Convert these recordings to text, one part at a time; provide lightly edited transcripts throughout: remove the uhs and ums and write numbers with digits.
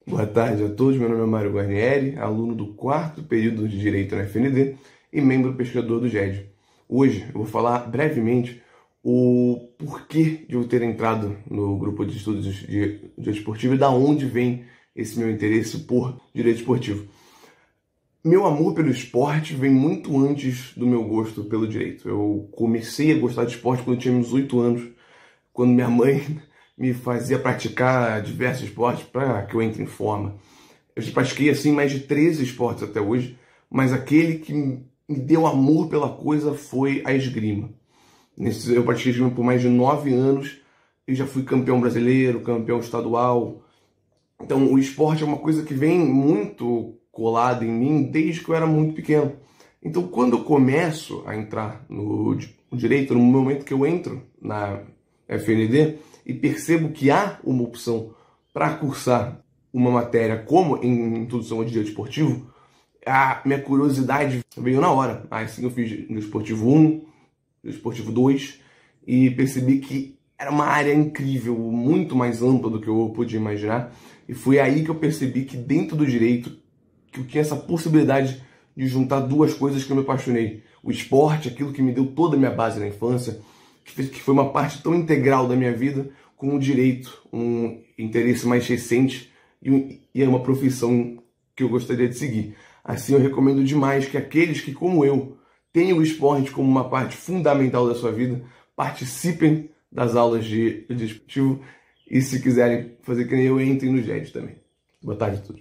Boa tarde a todos, meu nome é Mário Guarnieri, aluno do quarto período de Direito na FND e membro pesquisador do GED. Hoje eu vou falar brevemente o porquê de eu ter entrado no grupo de estudos de Direito Esportivo e da onde vem esse meu interesse por Direito Esportivo. Meu amor pelo esporte vem muito antes do meu gosto pelo direito. Eu comecei a gostar de esporte quando eu tinha uns 8 anos, quando minha mãe me fazia praticar diversos esportes para que eu entre em forma. Eu já pratiquei assim mais de 13 esportes até hoje, mas aquele que me deu amor pela coisa foi a esgrima. Eu pratiquei esgrima por mais de 9 anos e já fui campeão brasileiro, campeão estadual. Então o esporte é uma coisa que vem muito colada em mim desde que eu era muito pequeno. Então quando eu começo a entrar no direito, no momento que eu entro na FND e percebo que há uma opção para cursar uma matéria como em introdução ao direito esportivo, a minha curiosidade veio na hora. Assim eu fiz no Esportivo 1, no Esportivo 2 e percebi que era uma área incrível, muito mais ampla do que eu podia imaginar. E foi aí que eu percebi que dentro do direito, que eu tinha essa possibilidade de juntar duas coisas que eu me apaixonei. O esporte, aquilo que me deu toda a minha base na infância, que foi uma parte tão integral da minha vida, com o direito, um interesse mais recente e é uma profissão que eu gostaria de seguir. Assim, eu recomendo demais que aqueles que, como eu, têm o esporte como uma parte fundamental da sua vida, participem das aulas de esportivo e, se quiserem fazer que nem eu, entrem no GED também. Boa tarde a todos.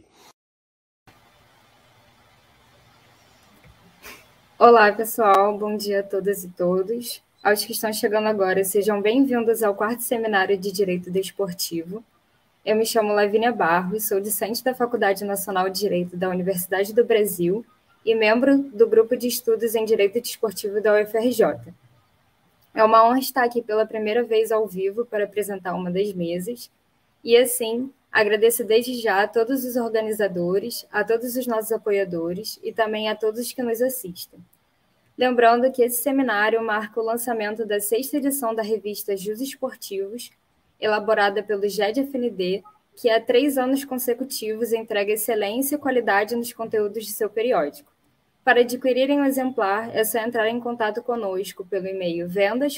Olá, pessoal. Bom dia a todas e todos. Aos que estão chegando agora, sejam bem-vindos ao quarto seminário de Direito Desportivo. Eu me chamo Lavínia Barros, sou discente da Faculdade Nacional de Direito da Universidade do Brasil e membro do Grupo de Estudos em Direito Desportivo da UFRJ. É uma honra estar aqui pela primeira vez ao vivo para apresentar uma das mesas e, assim, agradeço desde já a todos os organizadores, a todos os nossos apoiadores e também a todos que nos assistem. Lembrando que esse seminário marca o lançamento da 6ª edição da revista Jus Esportivos, elaborada pelo GED-FND, que há 3 anos consecutivos entrega excelência e qualidade nos conteúdos de seu periódico. Para adquirirem um exemplar, é só entrar em contato conosco pelo e-mail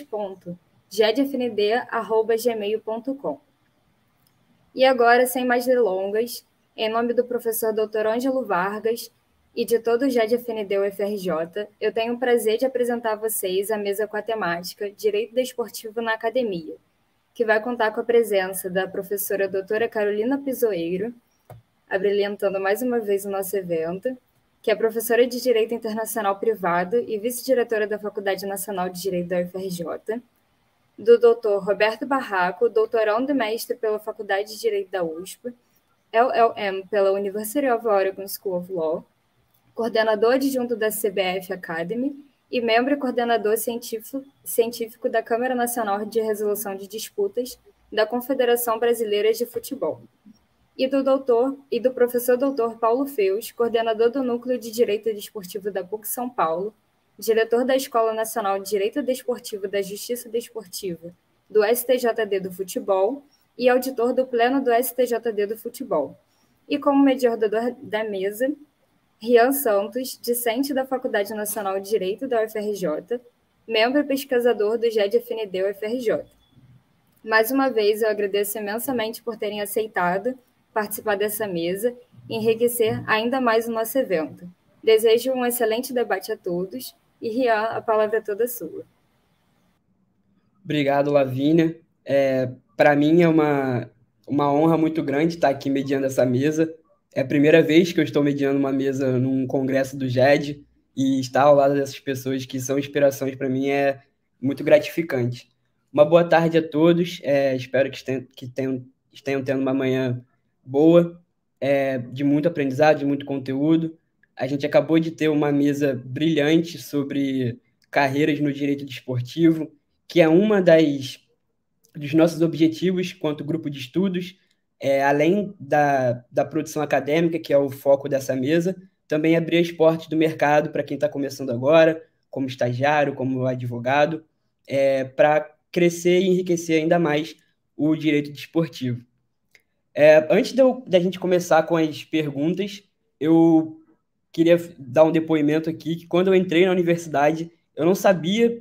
vendas.gedfnd@gmail.com. E agora, sem mais delongas, em nome do professor Dr. Ângelo Vargas e de todo o GED-FND UFRJ, eu tenho o prazer de apresentar a vocês a mesa com a temática Direito Desportivo na Academia, que vai contar com a presença da professora doutora Carolina Pisoeiro, abrilhantando mais uma vez o nosso evento, que é professora de Direito Internacional Privado e vice-diretora da Faculdade Nacional de Direito da UFRJ, do Dr. Roberto Barraco, doutorando e mestre pela Faculdade de Direito da USP, LLM pela University of Oregon School of Law, coordenador adjunto da CBF Academy e membro e coordenador científico da Câmara Nacional de Resolução de Disputas da Confederação Brasileira de Futebol, e do professor Dr. Paulo Feus, coordenador do Núcleo de Direito Desportivo da PUC São Paulo, diretor da Escola Nacional de Direito Desportivo da Justiça Desportiva do STJD do Futebol e auditor do Pleno do STJD do Futebol. E como mediador da mesa, Rian Santos, discente da Faculdade Nacional de Direito da UFRJ, membro e pesquisador do GED-FND UFRJ. Mais uma vez, eu agradeço imensamente por terem aceitado participar dessa mesa e enriquecer ainda mais o nosso evento. Desejo um excelente debate a todos e, Rian, a palavra é toda sua. Obrigado, Lavínia. Para mim é uma honra muito grande estar aqui mediando essa mesa. É a primeira vez que eu estou mediando uma mesa num congresso do GED e estar ao lado dessas pessoas que são inspirações para mim é muito gratificante. Uma boa tarde a todos. Espero que estejam tendo uma manhã boa, de muito aprendizado, de muito conteúdo. A gente acabou de ter uma mesa brilhante sobre carreiras no direito desportivo, que é uma dos nossos objetivos quanto grupo de estudos, além da produção acadêmica, que é o foco dessa mesa, também abrir as portas do mercado para quem está começando agora, como estagiário, como advogado, para crescer e enriquecer ainda mais o direito desportivo. Antes da gente começar com as perguntas, eu queria dar um depoimento aqui, que quando eu entrei na universidade, eu não sabia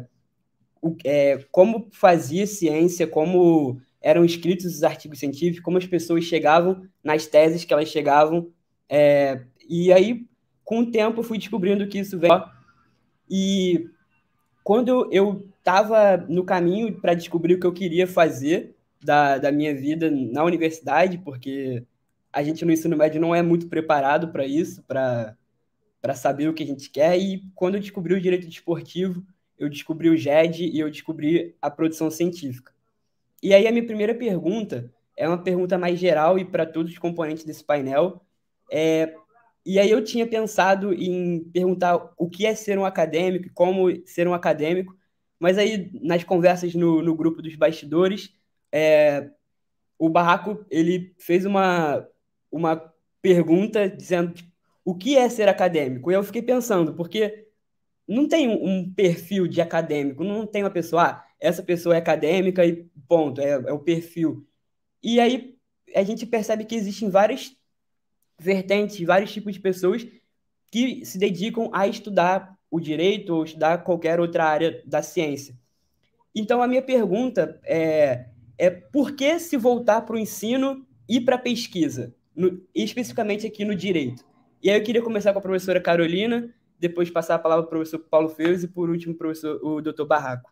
como fazia ciência, como eram escritos os artigos científicos, como as pessoas chegavam nas teses que elas chegavam. E aí, com o tempo, eu fui descobrindo que isso veio. E quando eu estava no caminho para descobrir o que eu queria fazer da minha vida na universidade, porque a gente no ensino médio não é muito preparado para isso, para saber o que a gente quer. E quando eu descobri o direito desportivo, eu descobri o GED e eu descobri a produção científica. E aí a minha primeira pergunta é uma pergunta mais geral e para todos os componentes desse painel. E aí eu tinha pensado em perguntar o que é ser um acadêmico, como ser um acadêmico, mas aí nas conversas no grupo dos bastidores, o Barraco ele fez uma pergunta dizendo tipo, o que é ser acadêmico? E eu fiquei pensando, porque não tem um perfil de acadêmico, não tem uma pessoa, essa pessoa é acadêmica e ponto, é o perfil. E aí a gente percebe que existem várias vertentes, vários tipos de pessoas que se dedicam a estudar o direito ou estudar qualquer outra área da ciência. Então, a minha pergunta é por que se voltar para o ensino e para a pesquisa, especificamente aqui no direito? E aí eu queria começar com a professora Carolina, depois passar a palavra para o professor Paulo Feus e, por último, o doutor Barraco.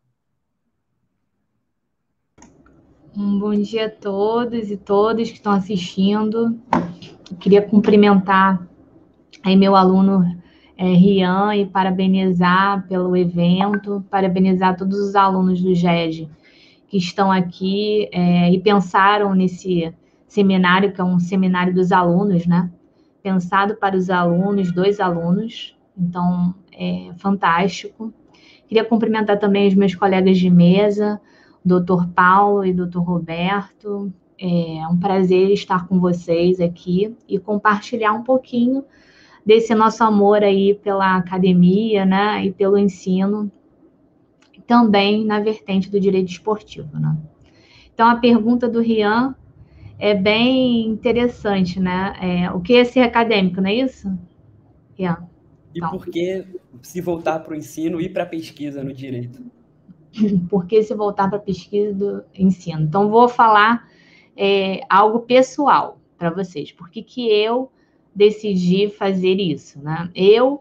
Bom dia a todos e todas que estão assistindo. Eu queria cumprimentar aí meu aluno Rian e parabenizar pelo evento, parabenizar todos os alunos do GED que estão aqui e pensaram nesse seminário, que é um seminário dos alunos, né? Pensado para os alunos, 2 alunos, então é fantástico. Queria cumprimentar também os meus colegas de mesa, o Dr. Paulo e o Dr. Roberto. É um prazer estar com vocês aqui e compartilhar um pouquinho desse nosso amor aí pela academia, né, e pelo ensino, também na vertente do direito esportivo, né? Então, a pergunta do Rian é bem interessante, né? O que é ser acadêmico, não é isso, Rian? Então, e por que se voltar para o ensino e para a pesquisa no direito? Por que se voltar para a pesquisa do ensino? Então, vou falar algo pessoal para vocês. Por que eu decidi fazer isso, né? Eu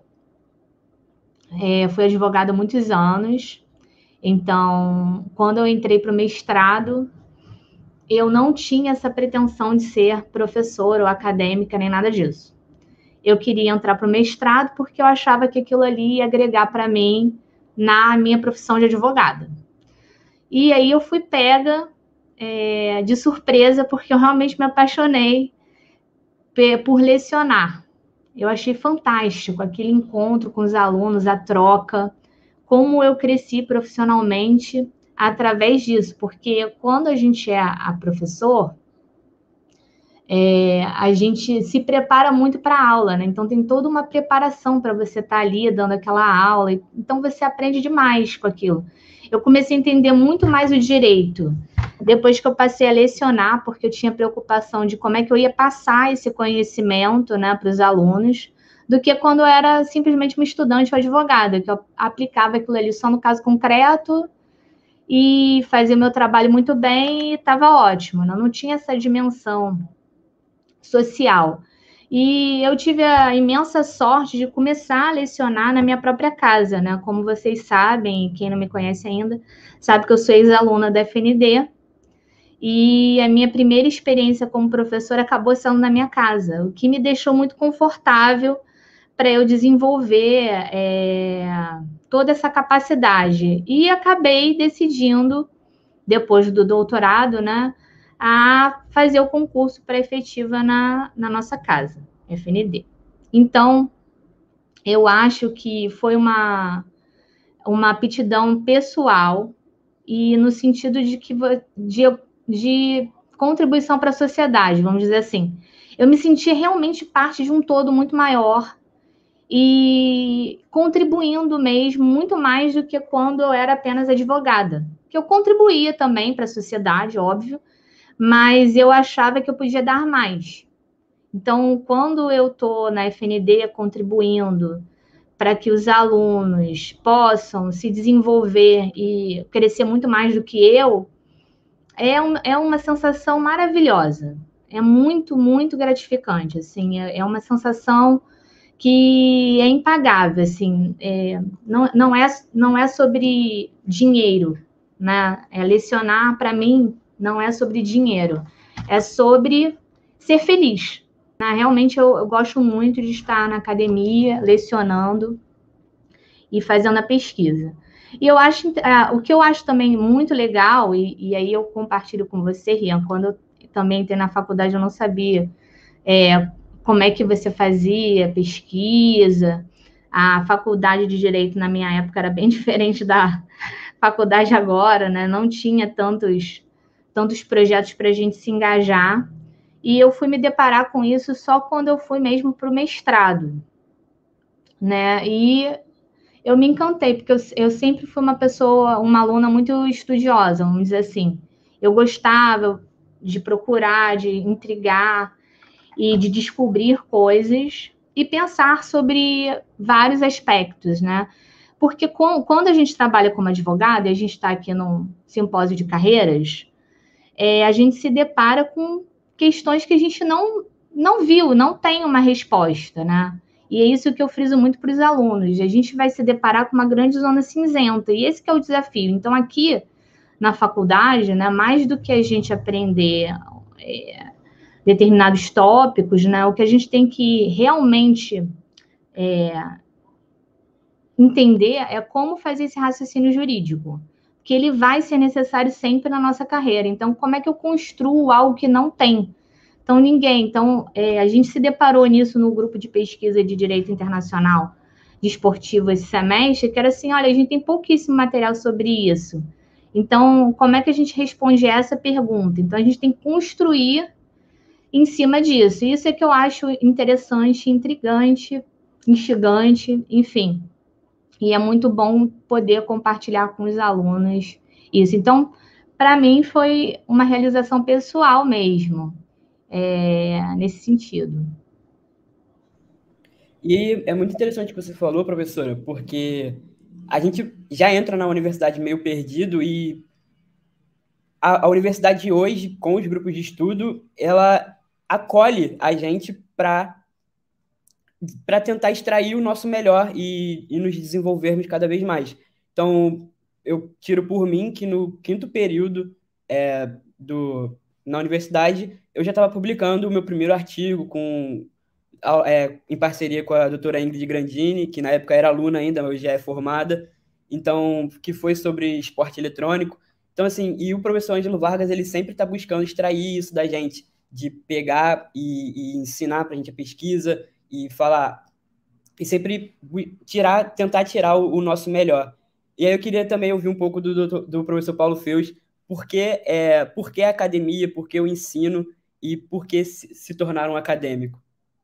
fui advogada há muitos anos, então, quando eu entrei para o mestrado, eu não tinha essa pretensão de ser professora ou acadêmica, nem nada disso. Eu queria entrar para o mestrado porque eu achava que aquilo ali ia agregar para mim na minha profissão de advogada. E aí eu fui pega de surpresa, porque eu realmente me apaixonei por lecionar. Eu achei fantástico aquele encontro com os alunos, a troca, como eu cresci profissionalmente através disso, porque quando a gente é professor, a gente se prepara muito para a aula, né? Então tem toda uma preparação para você estar ali dando aquela aula, então você aprende demais com aquilo. Eu comecei a entender muito mais o direito depois que eu passei a lecionar, porque eu tinha preocupação de como é que eu ia passar esse conhecimento, né, para os alunos, do que quando eu era simplesmente uma estudante ou advogada, que eu aplicava aquilo ali só no caso concreto e fazia o meu trabalho muito bem e estava ótimo. Não tinha essa dimensão social. E eu tive a imensa sorte de começar a lecionar na minha própria casa, né? Como vocês sabem, quem não me conhece ainda, sabe que eu sou ex-aluna da FND, e a minha primeira experiência como professora acabou sendo na minha casa, o que me deixou muito confortável para eu desenvolver toda essa capacidade. E acabei decidindo, depois do doutorado, né, a fazer o concurso para efetiva na nossa casa, FND. Então, eu acho que foi uma aptidão pessoal e no sentido de contribuição para a sociedade, vamos dizer assim. Eu me senti realmente parte de um todo muito maior e contribuindo mesmo muito mais do que quando eu era apenas advogada. Que eu contribuía também para a sociedade, óbvio, mas eu achava que eu podia dar mais. Então, quando eu estou na FND contribuindo para que os alunos possam se desenvolver e crescer muito mais do que eu, é uma sensação maravilhosa. É muito, muito gratificante. Assim, é uma sensação que é impagável. Assim, não é sobre dinheiro, né? Lecionar, para mim, não é sobre dinheiro. É sobre ser feliz. Realmente, eu gosto muito de estar na academia, lecionando e fazendo a pesquisa. E eu acho, o que eu acho também muito legal, e aí eu compartilho com você, Rian, quando eu também entrei na faculdade, eu não sabia como é que você fazia pesquisa. A faculdade de Direito, na minha época, era bem diferente da faculdade agora, né? Não tinha tantos projetos para a gente se engajar. E eu fui me deparar com isso só quando eu fui mesmo para o mestrado, né? E eu me encantei, porque eu sempre fui uma aluna muito estudiosa, vamos dizer assim. Eu gostava de procurar, de intrigar e de descobrir coisas e pensar sobre vários aspectos, né? Porque quando a gente trabalha como advogado, e a gente está aqui num simpósio de carreiras, a gente se depara com questões que a gente não viu, não tem uma resposta, né? E é isso que eu friso muito para os alunos. A gente vai se deparar com uma grande zona cinzenta, e esse que é o desafio. Então, aqui na faculdade, né, mais do que a gente aprender determinados tópicos, né, o que a gente tem que realmente entender é como fazer esse raciocínio jurídico, que ele vai ser necessário sempre na nossa carreira. Então, como é que eu construo algo que não tem? Então, a gente se deparou nisso no grupo de pesquisa de Direito Internacional Desportivo esse semestre, que era assim, olha, a gente tem pouquíssimo material sobre isso. Então, como é que a gente responde essa pergunta? Então, a gente tem que construir em cima disso. Isso é que eu acho interessante, intrigante, instigante, enfim. E é muito bom poder compartilhar com os alunos isso. Então, para mim, foi uma realização pessoal mesmo. Nesse sentido. E é muito interessante o que você falou, professora, porque a gente já entra na universidade meio perdido e a universidade hoje, com os grupos de estudo, ela acolhe a gente para tentar extrair o nosso melhor e nos desenvolvermos cada vez mais. Então, eu tiro por mim que no quinto período na universidade, eu já estava publicando o meu primeiro artigo em parceria com a doutora Ingrid Grandini, que na época era aluna ainda, hoje já é formada, então, que foi sobre esporte eletrônico. Então, assim, e o professor Ângelo Vargas, ele sempre está buscando extrair isso da gente, de pegar e ensinar para a gente a pesquisa e falar, e sempre tentar tirar o nosso melhor. E aí eu queria também ouvir um pouco do professor Paulo Feus, por que a academia, por que o ensino e por que se tornar um acadêmico?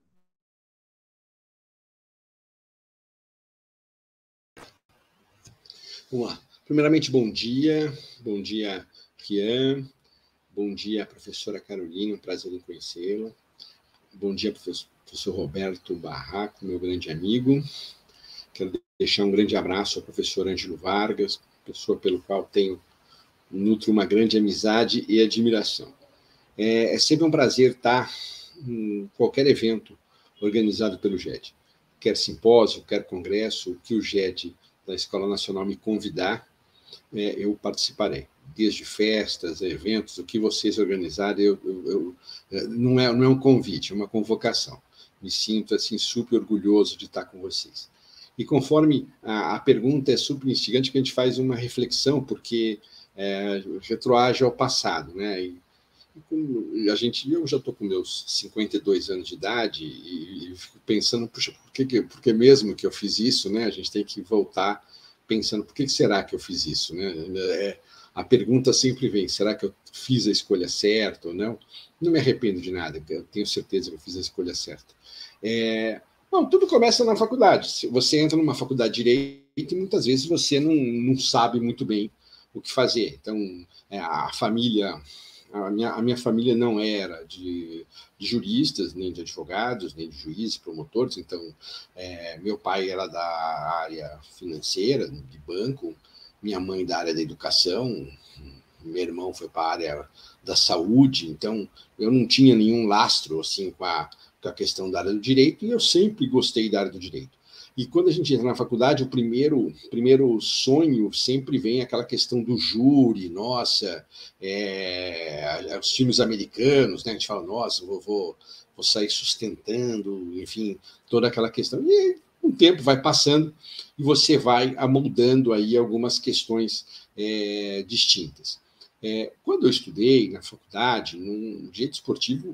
Vamos lá. Primeiramente, bom dia. Bom dia, Rian. Bom dia, professora Carolina. Um prazer em conhecê-la. Bom dia, professor Roberto Barraco, meu grande amigo. Quero deixar um grande abraço ao professor Ângelo Vargas, pessoa pelo qual nutro uma grande amizade e admiração. É sempre um prazer estar em qualquer evento organizado pelo GED. Quer simpósio, quer congresso, o que o GED da Escola Nacional me convidar, eu participarei. Desde festas, eventos, o que vocês organizarem, não é um convite, é uma convocação. Me sinto assim, super orgulhoso de estar com vocês. E conforme a pergunta é super instigante, que a gente faz uma reflexão, porque retroage ao passado, né? Eu já estou com meus 52 anos de idade e fico pensando, puxa, por que mesmo que eu fiz isso, né? A gente tem que voltar pensando, por que será que eu fiz isso, né? A pergunta sempre vem, será que eu fiz a escolha certa ou não? Não me arrependo de nada, eu tenho certeza que eu fiz a escolha certa. Bom, tudo começa na faculdade. Você entra numa faculdade de Direito e muitas vezes você não sabe muito bem o que fazer. Então, a família a minha família não era de juristas, nem de advogados, nem de juízes, promotores, então meu pai era da área financeira, de banco, minha mãe da área da educação, meu irmão foi para a área da saúde, então eu não tinha nenhum lastro assim, com a questão da área do direito, e eu sempre gostei da área do direito. E quando a gente entra na faculdade, o primeiro sonho sempre vem aquela questão do júri, nossa, os filmes americanos, né? A gente fala, nossa, vou sair sustentando, enfim, toda aquela questão. E o tempo vai passando e você vai amoldando aí algumas questões distintas. Quando eu estudei na faculdade, no direito esportivo,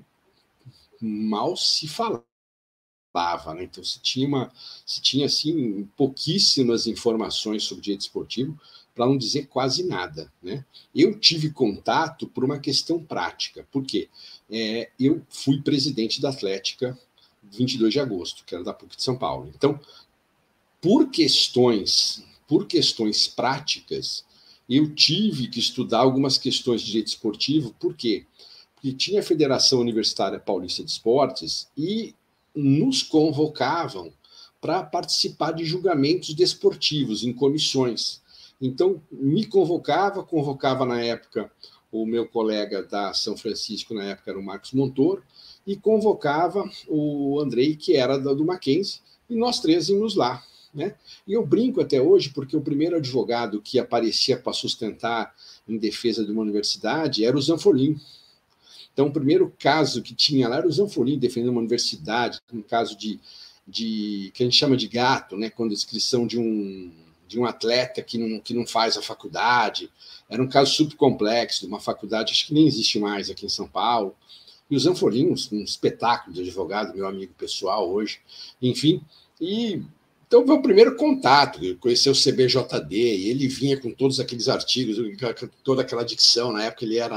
mal se falava. Né? Então, se tinha assim, pouquíssimas informações sobre direito esportivo, para não dizer quase nada. Né? Eu tive contato por uma questão prática. Por quê? Eu fui presidente da Atlética 22 de agosto, que era da PUC de São Paulo. Então, por questões práticas, eu tive que estudar algumas questões de direito esportivo. Por quê? Porque tinha a Federação Universitária Paulista de Esportes e nos convocavam para participar de julgamentos desportivos em comissões. Então, me convocava na época o meu colega da São Francisco, na época era o Marcos Montoro, e convocava o Andrei, que era do Mackenzie, e nós três íamos lá. Né? E eu brinco até hoje, porque o primeiro advogado que aparecia para sustentar em defesa de uma universidade era o Zanfolin. Então, o primeiro caso que tinha lá era o Zanfolin defendendo uma universidade, um caso de que a gente chama de gato, né? Quando a inscrição de um atleta que não faz a faculdade. Era um caso super complexo, de uma faculdade, acho que nem existe mais aqui em São Paulo. E o Zanfolin, um espetáculo de advogado, meu amigo pessoal hoje, enfim. Então, foi o primeiro contato, conheceu o CBJD, e ele vinha com todos aqueles artigos, toda aquela dicção. Na época, ele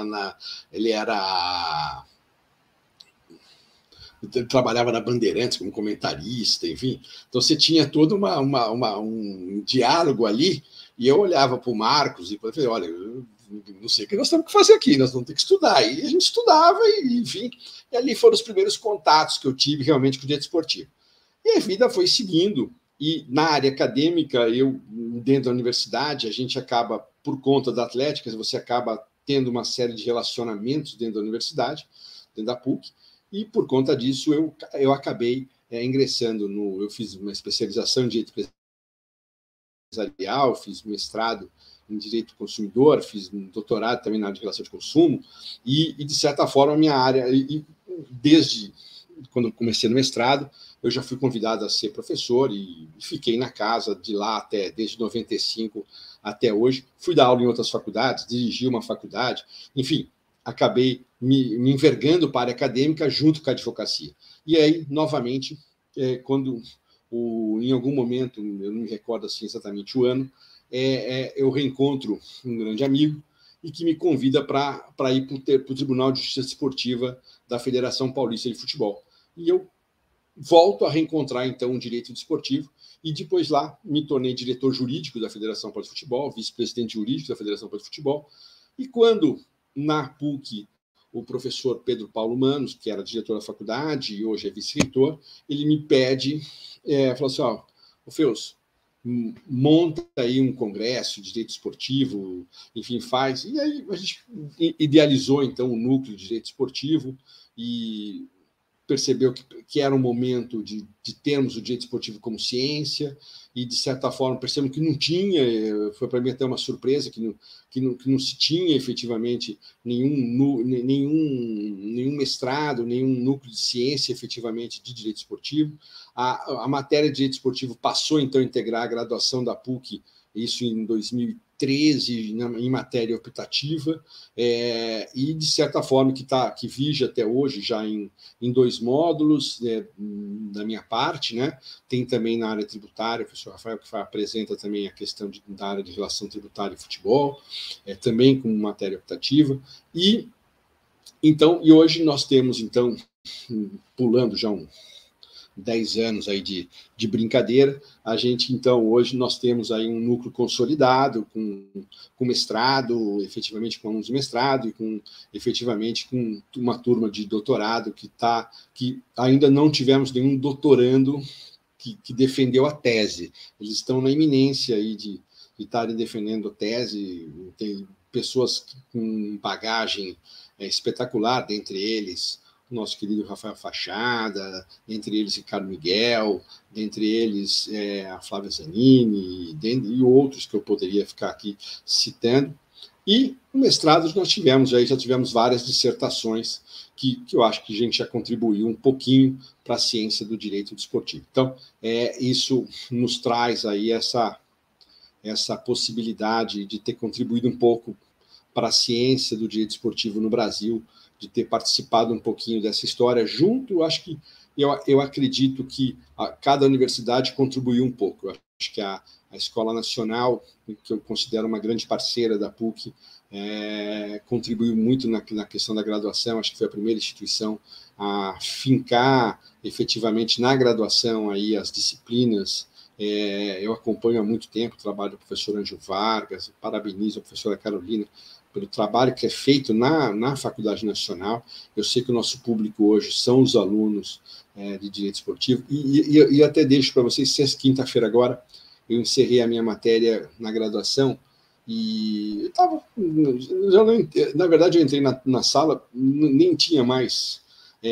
trabalhava na Bandeirantes como comentarista, enfim. Então, você tinha todo um diálogo ali, e eu olhava para o Marcos e falei, olha, eu não sei o que nós temos que fazer aqui, nós vamos ter que estudar. E a gente estudava, e, enfim, e ali foram os primeiros contatos que eu tive realmente com o direito esportivo. E a vida foi seguindo. E na área acadêmica, dentro da universidade, a gente acaba, por conta da Atlética, você acaba tendo uma série de relacionamentos dentro da universidade, dentro da PUC, e por conta disso eu acabei ingressando eu fiz uma especialização em Direito Empresarial, fiz mestrado em Direito do Consumidor, fiz um doutorado também na área de relação de consumo, e de certa forma, a minha área, desde quando eu comecei no mestrado, eu já fui convidado a ser professor e fiquei na casa de lá desde 95 até hoje. Fui dar aula em outras faculdades, dirigi uma faculdade, enfim, acabei me envergando para a área acadêmica junto com a advocacia. E aí, novamente, quando em algum momento, eu não me recordo assim exatamente o ano, eu reencontro um grande amigo e que me convida para ir para o Tribunal de Justiça Esportiva da Federação Paulista de Futebol. E eu volto a reencontrar, então, o direito desportivo, e depois lá me tornei diretor jurídico da Federação Paulista de Futebol, vice-presidente jurídico da Federação Paulista de Futebol, e quando, na PUC, o professor Pedro Paulo Manos, que era diretor da faculdade e hoje é vice-reitor, ele me pede, falou assim, Feus, monta aí um congresso de direito esportivo, enfim, faz, e aí a gente idealizou, então, o núcleo de direito esportivo, e percebeu que era um momento de termos o direito esportivo como ciência, e, de certa forma, percebemos que não tinha, foi para mim até uma surpresa, que não se tinha efetivamente nenhum mestrado, nenhum núcleo de ciência efetivamente de direito esportivo. A matéria de direito esportivo passou, então, a integrar a graduação da PUC, isso em 2013, em matéria optativa, e, de certa forma, que vige até hoje já em 2 módulos, da minha parte, né? Tem também na área tributária, o professor Rafael, que apresenta também a questão da área de relação tributária e futebol, também como matéria optativa, e hoje nós temos, então, pulando já 10 anos aí de brincadeira, a gente, então, hoje nós temos aí um núcleo consolidado, com mestrado, efetivamente com alunos de mestrado, e efetivamente com uma turma de doutorado que ainda não tivemos nenhum doutorando que defendeu a tese. Eles estão na iminência aí de estarem defendendo a tese, tem pessoas com bagagem espetacular, dentre eles o nosso querido Rafael Fachada, entre eles Ricardo Miguel, dentre eles a Flávia Zanini, e outros que eu poderia ficar aqui citando. E no mestrado nós já tivemos várias dissertações que eu acho que a gente já contribuiu um pouquinho para a ciência do direito desportivo. Então, isso nos traz aí essa possibilidade de ter contribuído um pouco para a ciência do direito esportivo no Brasil, de ter participado um pouquinho dessa história junto. Acho que eu acredito que cada universidade contribuiu um pouco. Eu acho que a Escola Nacional, que eu considero uma grande parceira da PUC, contribuiu muito na questão da graduação. Acho que foi a primeira instituição a fincar efetivamente na graduação aí as disciplinas. Eu acompanho há muito tempo o trabalho do professor Ângelo Vargas, parabenizo a professora Carolina pelo trabalho que é feito na Faculdade Nacional. Eu sei que o nosso público hoje são os alunos de Direito Esportivo, e até deixo para vocês, se quinta-feira agora, eu encerrei a minha matéria na graduação, e eu estava... Na verdade, eu entrei na sala, nem tinha mais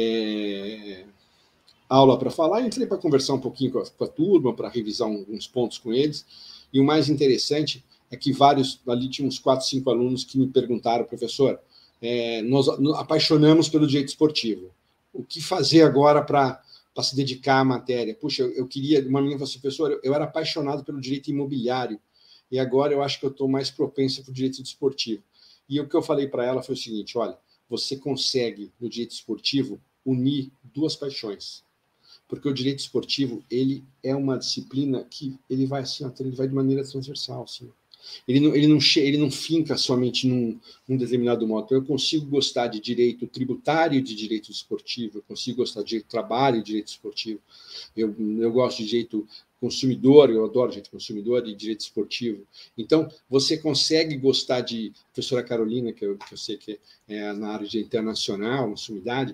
aula para falar, entrei para conversar um pouquinho com a turma, para revisar uns pontos com eles, e o mais interessante é que ali tinha uns 4, 5 alunos que me perguntaram: professor, nós apaixonamos pelo direito esportivo, o que fazer agora para se dedicar à matéria? Puxa, eu queria... Uma menina falou assim: professor, eu era apaixonado pelo direito imobiliário, e agora eu acho que eu estou mais propenso para o direito desportivo. E o que eu falei para ela foi o seguinte: olha, você consegue, no direito esportivo, unir duas paixões. Porque o direito esportivo, ele é uma disciplina que ele vai assim, ele vai de maneira transversal, assim. Ele não finca somente num determinado modo. Então, eu consigo gostar de direito tributário e de direito esportivo, eu consigo gostar de direito do trabalho e direito esportivo, eu gosto de direito consumidor, eu adoro direito consumidor e direito esportivo. Então, você consegue gostar de... A professora Carolina, que eu sei que é na área de internacional, na sumidade,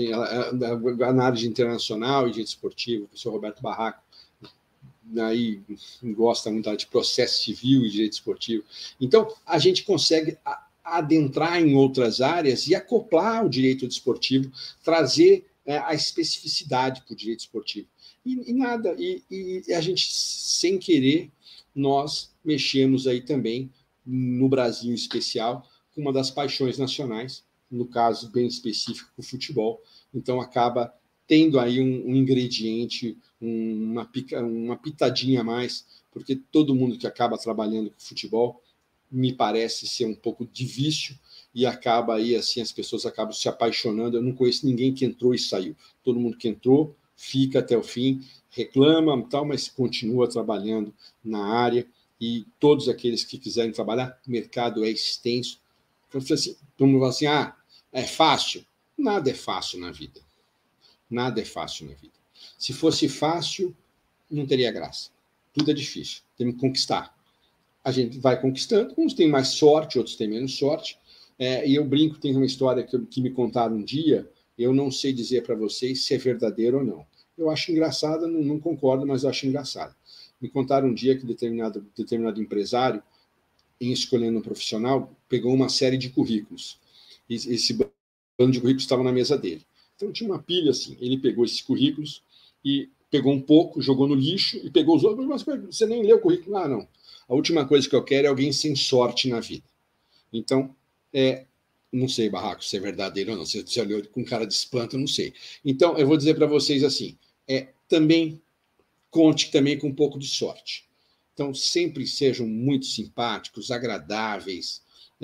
na área de internacional e direito esportivo, o professor Roberto Barraco, aí gosta muito de processo civil e direito esportivo. Então, a gente consegue adentrar em outras áreas e acoplar o direito desportivo, trazer a especificidade para o direito esportivo. E a gente, sem querer, nós mexemos aí também, no Brasil em especial, com uma das paixões nacionais, no caso bem específico, o futebol. Então, acaba tendo aí um ingrediente, uma pitadinha a mais, porque todo mundo que acaba trabalhando com futebol me parece ser um pouco de vício, e acaba aí, assim, as pessoas acabam se apaixonando. Eu não conheço ninguém que entrou e saiu. Todo mundo que entrou fica até o fim, reclama, tal, mas continua trabalhando na área, e todos aqueles que quiserem trabalhar, o mercado é extenso. Então, assim, todo mundo fala assim: é fácil? Nada é fácil na vida. Nada é fácil na vida. Se fosse fácil, não teria graça. Tudo é difícil. Temos que conquistar. A gente vai conquistando. Uns têm mais sorte, outros têm menos sorte. E eu brinco, tem uma história que me contaram um dia. Eu não sei dizer para vocês se é verdadeiro ou não. Eu acho engraçada, não concordo, mas eu acho engraçado. Me contaram um dia que determinado empresário, em escolhendo um profissional, pegou uma série de currículos. E esse bando de currículos estava na mesa dele. Então, tinha uma pilha assim. Ele pegou esses currículos e pegou um pouco, jogou no lixo e pegou os outros. Mas você nem leu o currículo? Ah, não. A última coisa que eu quero é alguém sem sorte na vida. Então, não sei, Barraco, se é verdadeiro ou não. Se você olhou com cara de espanto, eu não sei. Então, eu vou dizer para vocês assim, também conte também com um pouco de sorte. Então, sempre sejam muito simpáticos, agradáveis,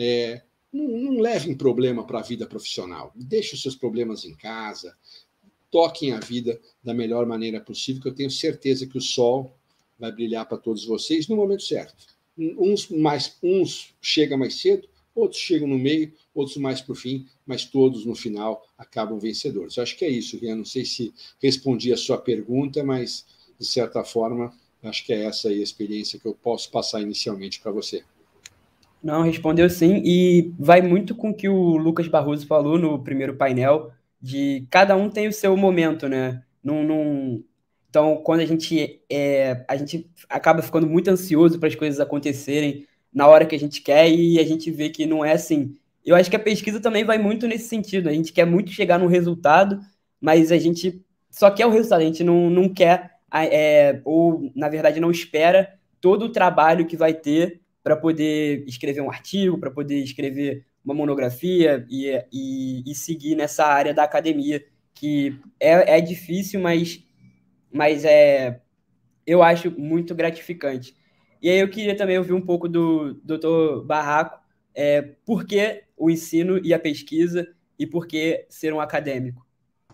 não levem problema para a vida profissional. Deixem os seus problemas em casa, toquem a vida da melhor maneira possível, que eu tenho certeza que o sol vai brilhar para todos vocês no momento certo. Uns chega mais cedo, outros chegam no meio, outros mais para o fim, mas todos no final acabam vencedores. Eu acho que é isso, Rian. Não sei se respondi a sua pergunta, mas de certa forma acho que é essa aí a experiência que eu posso passar inicialmente para você. Não, respondeu sim, e vai muito com o que o Lucas Barroso falou no primeiro painel, de cada um tem o seu momento, né? Então, quando a gente acaba ficando muito ansioso para as coisas acontecerem na hora que a gente quer, e a gente vê que não é assim. Eu acho que a pesquisa também vai muito nesse sentido, a gente quer muito chegar num resultado, mas a gente só quer o resultado, a gente não quer, ou na verdade não espera todo o trabalho que vai ter para poder escrever um artigo, para poder escrever uma monografia e seguir nessa área da academia, que é difícil, mas eu acho muito gratificante. E aí eu queria também ouvir um pouco do Dr. Barraco, por que o ensino e a pesquisa e por que ser um acadêmico?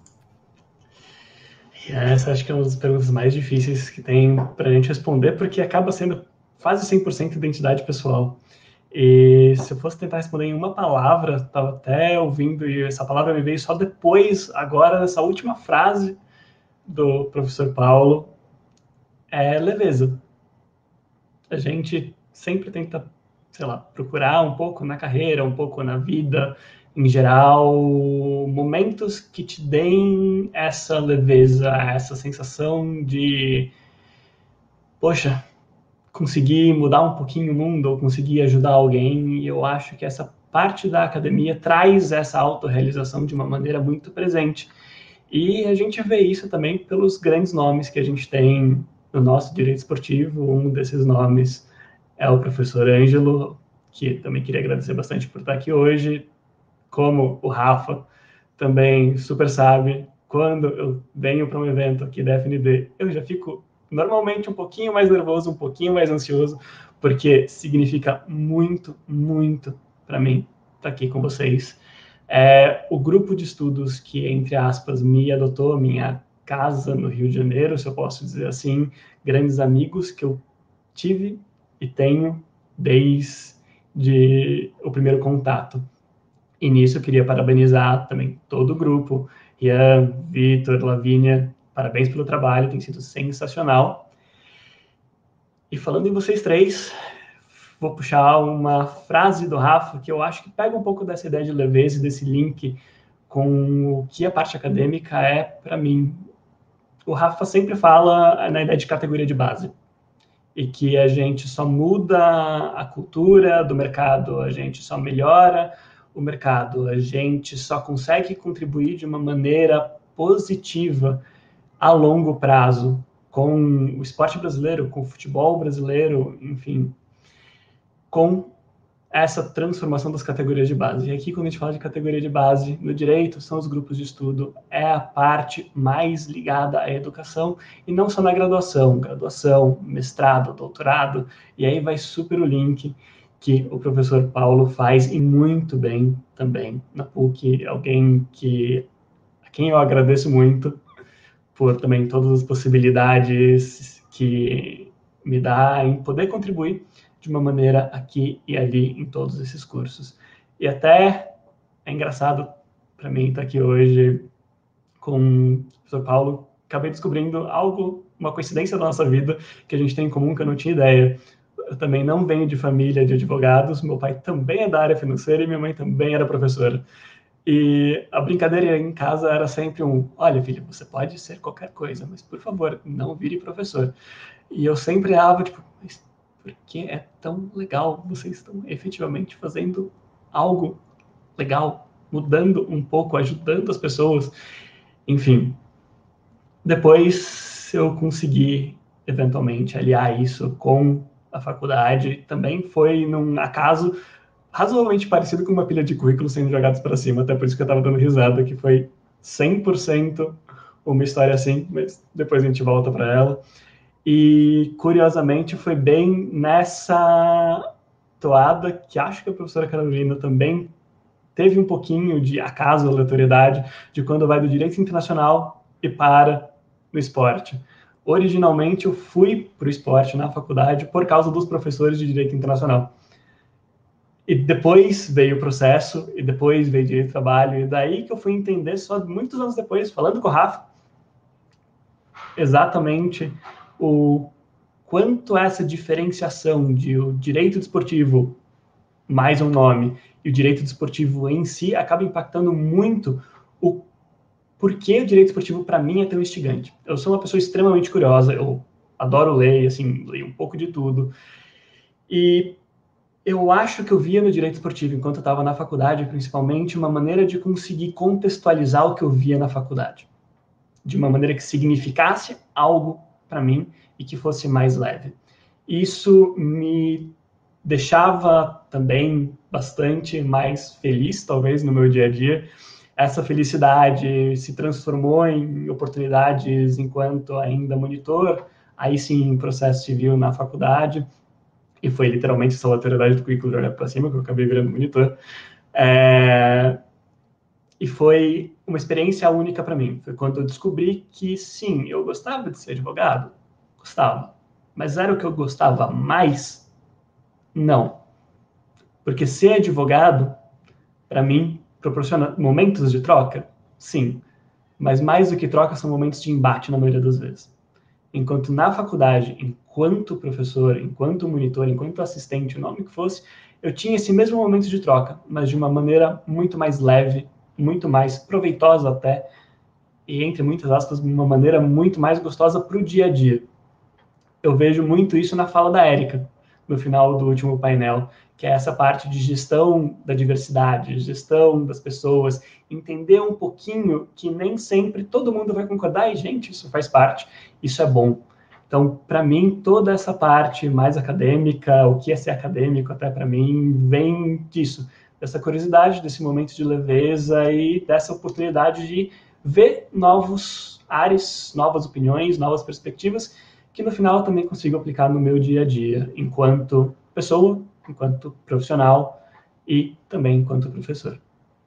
Essa acho que é uma das perguntas mais difíceis que tem para a gente responder, porque acaba sendo quase 100% identidade pessoal. E se eu fosse tentar responder em uma palavra, estava até ouvindo, e essa palavra me veio só depois, agora, nessa última frase do professor Paulo, é leveza. A gente sempre tenta, sei lá, procurar um pouco na carreira, um pouco na vida, em geral, momentos que te deem essa leveza, essa sensação de, poxa, conseguir mudar um pouquinho o mundo ou conseguir ajudar alguém, e eu acho que essa parte da academia traz essa autorrealização de uma maneira muito presente. E a gente vê isso também pelos grandes nomes que a gente tem no nosso direito esportivo. Um desses nomes é o professor Ângelo, que também queria agradecer bastante por estar aqui hoje, como o Rafa também super sabe, quando eu venho para um evento aqui da FND, eu já fico normalmente um pouquinho mais nervoso, um pouquinho mais ansioso, porque significa muito, muito para mim estar aqui com vocês. O grupo de estudos que, entre aspas, me adotou, minha casa no Rio de Janeiro, se eu posso dizer assim, grandes amigos que eu tive e tenho desde o primeiro contato. E nisso eu queria parabenizar também todo o grupo, Rian, Vitor, Lavínia, parabéns pelo trabalho, tem sido sensacional. E falando em vocês três, vou puxar uma frase do Rafa que eu acho que pega um pouco dessa ideia de leveza e desse link com o que a parte acadêmica é para mim. O Rafa sempre fala na ideia de categoria de base, e que a gente só muda a cultura do mercado, a gente só melhora o mercado, a gente só consegue contribuir de uma maneira positiva a longo prazo com o esporte brasileiro, com o futebol brasileiro, enfim, com essa transformação das categorias de base. E aqui, quando a gente fala de categoria de base no direito, são os grupos de estudo, é a parte mais ligada à educação, e não só na graduação, mestrado, doutorado, e aí vai super o link que o professor Paulo faz, e muito bem também na PUC, alguém a quem eu agradeço muito por também todas as possibilidades que me dá em poder contribuir de uma maneira aqui e ali em todos esses cursos. E até é engraçado para mim estar aqui hoje com o professor Paulo. Acabei descobrindo algo, uma coincidência da nossa vida que a gente tem em comum que eu não tinha ideia. Eu também não venho de família de advogados, meu pai também é da área financeira e minha mãe também era professora. E a brincadeira em casa era sempre olha, filho, você pode ser qualquer coisa, mas por favor, não vire professor. E eu sempre errava, tipo, mas por que é tão legal? Vocês estão efetivamente fazendo algo legal, mudando um pouco, ajudando as pessoas. Enfim, depois eu consegui, eventualmente, aliar isso com a faculdade. Também foi num acaso razoavelmente parecido com uma pilha de currículos sendo jogados para cima, até por isso que eu estava dando risada, que foi 100% uma história assim, mas depois a gente volta para ela. E, curiosamente, foi bem nessa toada que acho que a professora Carolina também teve um pouquinho de acaso, aleatoriedade, de quando vai do direito internacional e para no esporte. Originalmente, eu fui para o esporte na faculdade por causa dos professores de direito internacional. E depois veio o processo, e depois veio direito do trabalho, e daí que eu fui entender, só muitos anos depois, falando com o Rafa, exatamente o quanto essa diferenciação de o direito desportivo, mais um nome, e o direito desportivo em si, acaba impactando muito o porquê o direito desportivo, para mim, é tão instigante. Eu sou uma pessoa extremamente curiosa, eu adoro ler, assim, leio um pouco de tudo, e eu acho que eu via no direito esportivo, enquanto eu estava na faculdade, principalmente, uma maneira de conseguir contextualizar o que eu via na faculdade, de uma maneira que significasse algo para mim e que fosse mais leve. Isso me deixava também bastante mais feliz, talvez, no meu dia a dia. Essa felicidade se transformou em oportunidades enquanto ainda monitor, aí sim, em processo civil na faculdade, e foi literalmente essa lateralidade do currículo de olhar para cima que eu acabei virando monitor. E foi uma experiência única para mim. Foi quando eu descobri que, sim, eu gostava de ser advogado. Gostava. Mas era o que eu gostava mais? Não. Porque ser advogado, para mim, proporciona momentos de troca? Sim. Mas mais do que troca, são momentos de embate na maioria das vezes. Enquanto na faculdade, enquanto professor, enquanto monitor, enquanto assistente, o nome que fosse, eu tinha esse mesmo momento de troca, mas de uma maneira muito mais leve, muito mais proveitosa até, e entre muitas aspas, de uma maneira muito mais gostosa para o dia a dia. Eu vejo muito isso na fala da Érica, no final do último painel, que é essa parte de gestão da diversidade, gestão das pessoas, entender um pouquinho que nem sempre todo mundo vai concordar, e, gente, isso faz parte, isso é bom. Então, para mim, toda essa parte mais acadêmica, o que é ser acadêmico, até para mim, vem disso, dessa curiosidade, desse momento de leveza e dessa oportunidade de ver novos ares, novas opiniões, novas perspectivas, que no final eu também consigo aplicar no meu dia a dia, enquanto pessoa, enquanto profissional e também enquanto professor.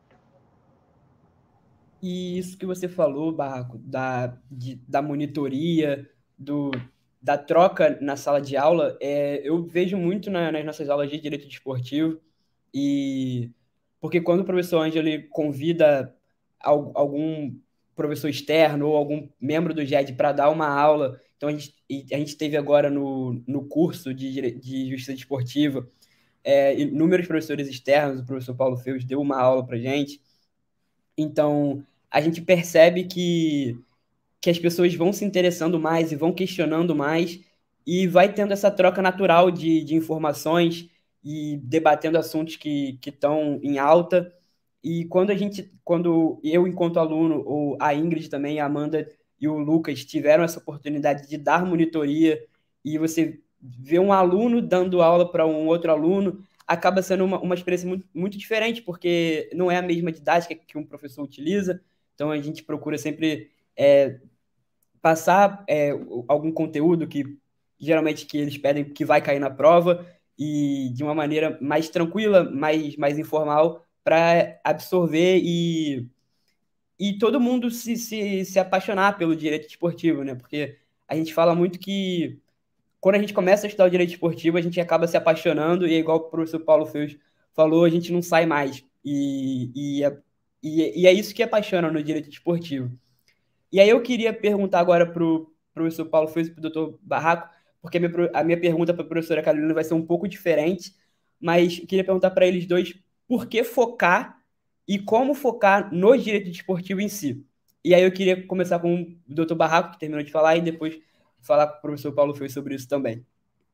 E isso que você falou, Barraco, da monitoria, da troca na sala de aula, eu vejo muito nas nossas aulas de direito desportivo, e porque quando o professor Ângelo convida algum professor externo ou algum membro do GED para dar uma aula, então a gente teve agora no curso de Justiça Desportiva, inúmeros professores externos, o professor Paulo Feus deu uma aula para a gente, então a gente percebe que as pessoas vão se interessando mais e vão questionando mais, e vai tendo essa troca natural de informações e debatendo assuntos que estão em alta. E quando eu, enquanto aluno, ou a Ingrid também, a Amanda e o Lucas tiveram essa oportunidade de dar monitoria, e você vê um aluno dando aula para um outro aluno, acaba sendo uma experiência muito, muito diferente, porque não é a mesma didática que um professor utiliza. Então a gente procura sempre passar algum conteúdo que geralmente que eles pedem que vai cair na prova, e de uma maneira mais tranquila, mais informal, para absorver e todo mundo se apaixonar pelo direito esportivo, né? Porque a gente fala muito que quando a gente começa a estudar o direito esportivo, a gente acaba se apaixonando, e é igual o professor Paulo Feus falou, a gente não sai mais. E é isso que apaixona no direito esportivo. E aí eu queria perguntar agora para o professor Paulo Feus e para o doutor Barraco, porque a minha pergunta para a professora Carolina vai ser um pouco diferente, mas eu queria perguntar para eles dois por que focar e como focar no direito desportivo em si. E aí eu queria começar com o doutor Barraco, que terminou de falar, e depois falar com o professor Paulo Feus sobre isso também.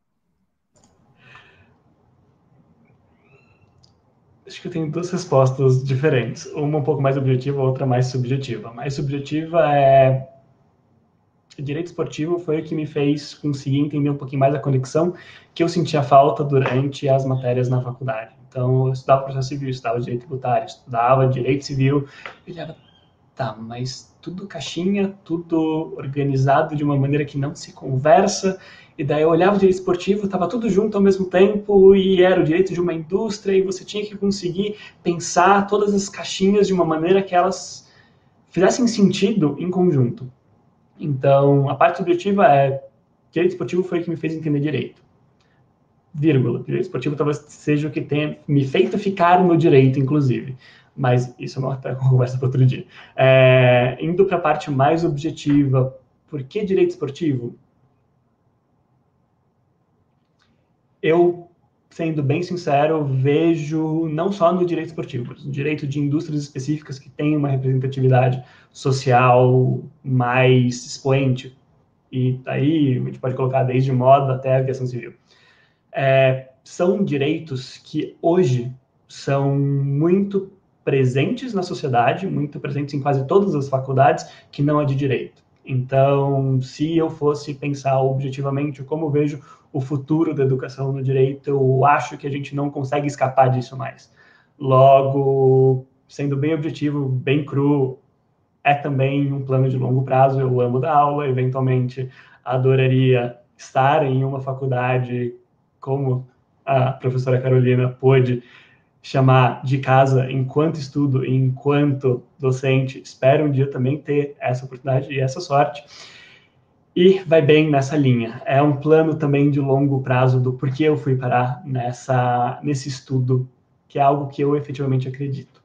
Acho que eu tenho duas respostas diferentes. Uma um pouco mais objetiva, outra mais subjetiva. A mais subjetiva é... O direito esportivo foi o que me fez conseguir entender um pouquinho mais a conexão que eu sentia falta durante as matérias na faculdade. Então, eu estudava processo civil, estudava direito tributário, estudava direito civil, e olhava, tá, mas tudo caixinha, tudo organizado de uma maneira que não se conversa, e daí eu olhava o direito esportivo, estava tudo junto ao mesmo tempo, e era o direito de uma indústria, e você tinha que conseguir pensar todas as caixinhas de uma maneira que elas fizessem sentido em conjunto. Então, a parte subjetiva direito esportivo foi o que me fez entender direito. vírgula. Direito esportivo talvez seja o que tenha me feito ficar no direito, inclusive. Mas isso é uma conversa para outro dia. Indo para a parte mais objetiva, por que direito esportivo? Eu, sendo bem sincero, vejo não só no direito esportivo, mas no direito de indústrias específicas que têm uma representatividade social mais expoente. E aí a gente pode colocar desde moda até aviação civil. São direitos que hoje são muito presentes na sociedade, muito presentes em quase todas as faculdades, que não é de direito. Então, se eu fosse pensar objetivamente como vejo o futuro da educação no direito, eu acho que a gente não consegue escapar disso mais. Logo, sendo bem objetivo, bem cru, é também um plano de longo prazo. Eu amo dar aula, eventualmente adoraria estar em uma faculdade como a professora Carolina pôde chamar de casa enquanto estudo, enquanto docente. Espero um dia também ter essa oportunidade e essa sorte. E vai bem nessa linha. É um plano também de longo prazo do porquê eu fui parar nesse estudo, que é algo que eu efetivamente acredito.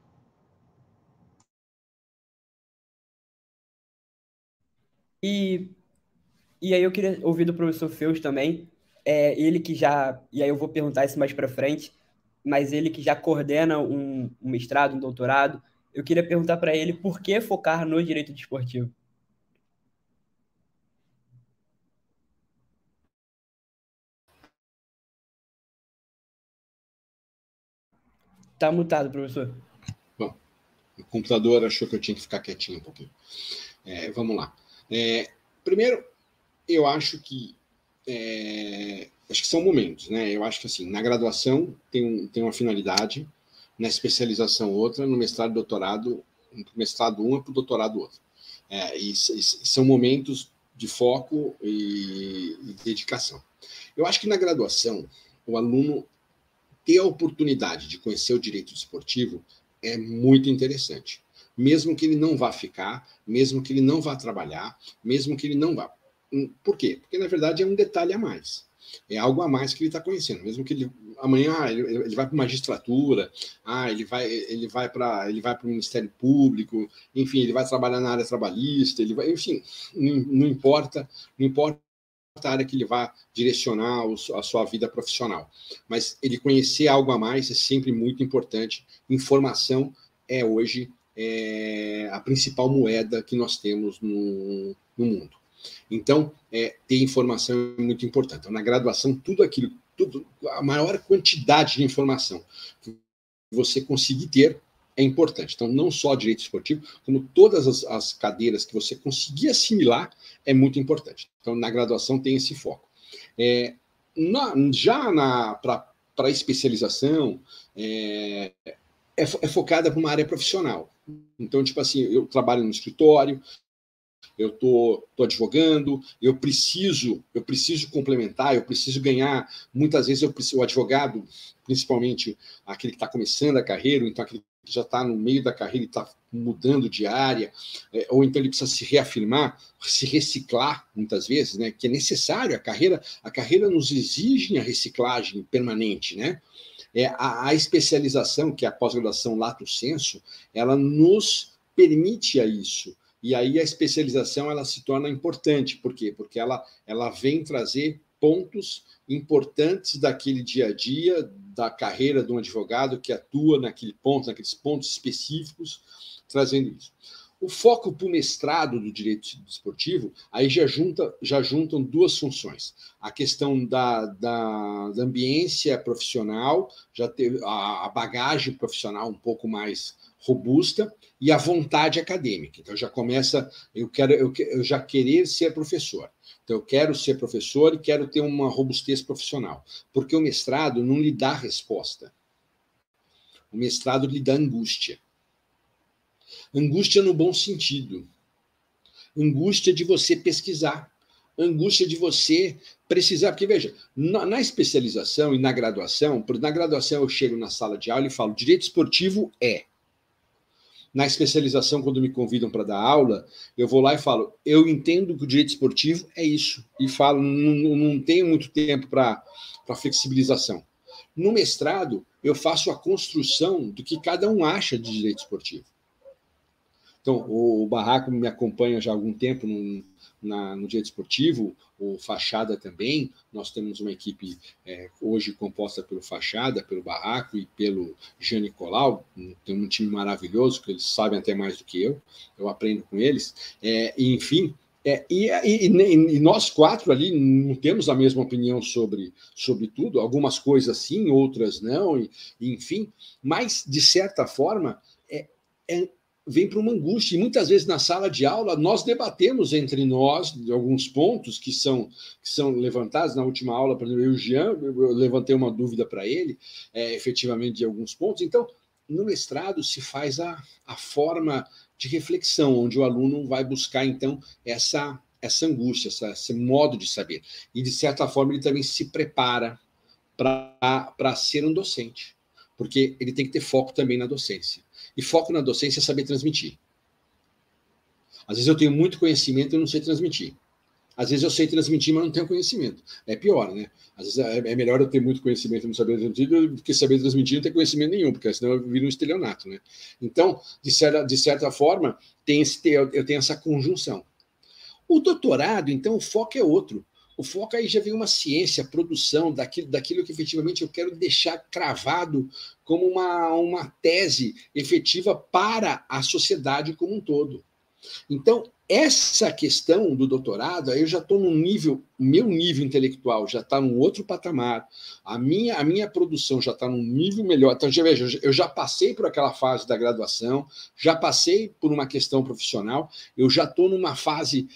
E aí eu queria ouvir do professor Feus também, ele que já, e aí eu vou perguntar isso mais para frente, mas ele que já coordena um mestrado, um doutorado, eu queria perguntar para ele por que focar no direito desportivo. Tá mutado, professor. Bom, o computador achou que eu tinha que ficar quietinho um pouquinho. Vamos lá. Primeiro, eu acho que são momentos, né? Eu acho que assim, na graduação tem uma finalidade, na especialização outra, no mestrado e doutorado, no mestrado um e para o doutorado outro. E são momentos de foco e dedicação. Eu acho que na graduação, o aluno ter a oportunidade de conhecer o direito desportivo é muito interessante. Mesmo que ele não vá ficar, mesmo que ele não vá trabalhar, mesmo que ele não vá. Por quê? Porque, na verdade, é um detalhe a mais. É algo a mais que ele está conhecendo. Mesmo que ele amanhã ele vai para a magistratura, ele vai para o Ministério Público, enfim, ele vai trabalhar na área trabalhista, enfim, não importa a área que ele vai direcionar a sua vida profissional. Mas ele conhecer algo a mais é sempre muito importante. Informação é hoje a principal moeda que nós temos no mundo. Então, ter informação é muito importante. Então, na graduação, a maior quantidade de informação que você conseguir ter é importante. Então, não só direito esportivo, como todas as cadeiras que você conseguir assimilar é muito importante. Então, na graduação tem esse foco. Para especialização, é focada para uma área profissional. Então, tipo assim, eu trabalho no escritório, eu estou advogando, eu preciso complementar, eu preciso ganhar. Muitas vezes o advogado, principalmente aquele que está começando a carreira, então aquele que já está no meio da carreira e está mudando de área, ou então ele precisa se reafirmar, se reciclar, muitas vezes, né, que é necessário. A carreira nos exige a reciclagem permanente, né? A especialização, que é a pós-graduação lato sensu, ela nos permite a isso. E aí a especialização ela se torna importante. Por quê? Porque ela vem trazer pontos importantes daquele dia a dia, da carreira de um advogado que atua naqueles pontos específicos, trazendo isso. O foco para o mestrado do direito desportivo, aí já juntam duas funções. A questão da ambiência profissional, já ter a bagagem profissional um pouco mais robusta, e a vontade acadêmica. Então, já começa, eu já querer ser professor. Então, eu quero ser professor e quero ter uma robustez profissional. Porque o mestrado não lhe dá resposta. O mestrado lhe dá angústia. Angústia no bom sentido. Angústia de você pesquisar. Angústia de você precisar. Porque, veja, na especialização e na graduação eu chego na sala de aula e falo, direito esportivo é. Na especialização, quando me convidam para dar aula, eu vou lá e falo, eu entendo que o direito esportivo é isso. E falo, não tenho muito tempo para flexibilização. No mestrado, eu faço a construção do que cada um acha de direito esportivo. Então, o Barraco me acompanha já há algum tempo no direito esportivo, o Fachada também. Nós temos uma equipe hoje composta pelo Fachada, pelo Barraco e pelo Jean Nicolau. Tem um time maravilhoso, que eles sabem até mais do que eu aprendo com eles. Enfim, e nós quatro ali não temos a mesma opinião sobre tudo, algumas coisas sim, outras não, enfim, mas, de certa forma, vem para uma angústia, e muitas vezes na sala de aula nós debatemos entre nós de alguns pontos que são levantados. Na última aula, por exemplo, eu e o Jean, eu levantei uma dúvida para ele, efetivamente, de alguns pontos. Então, no mestrado se faz a forma de reflexão, onde o aluno vai buscar, então, essa angústia, esse modo de saber. E, de certa forma, ele também se prepara para ser um docente, porque ele tem que ter foco também na docência. E foco na docência é saber transmitir. Às vezes eu tenho muito conhecimento e não sei transmitir. Às vezes eu sei transmitir, mas não tenho conhecimento. É pior, né? Às vezes é melhor eu ter muito conhecimento e não saber transmitir do que saber transmitir e não ter conhecimento nenhum, porque senão eu viro um estelionato, né? Então, de certa forma, eu tenho essa conjunção. O doutorado, então, o foco é outro. O foco aí já vem uma ciência, produção daquilo que efetivamente eu quero deixar cravado como uma tese efetiva para a sociedade como um todo. Então, essa questão do doutorado, aí eu já estou num nível, meu nível intelectual já está num outro patamar, a minha produção já está num nível melhor. Então, veja, eu já passei por aquela fase da graduação, já passei por uma questão profissional, eu já estou numa fase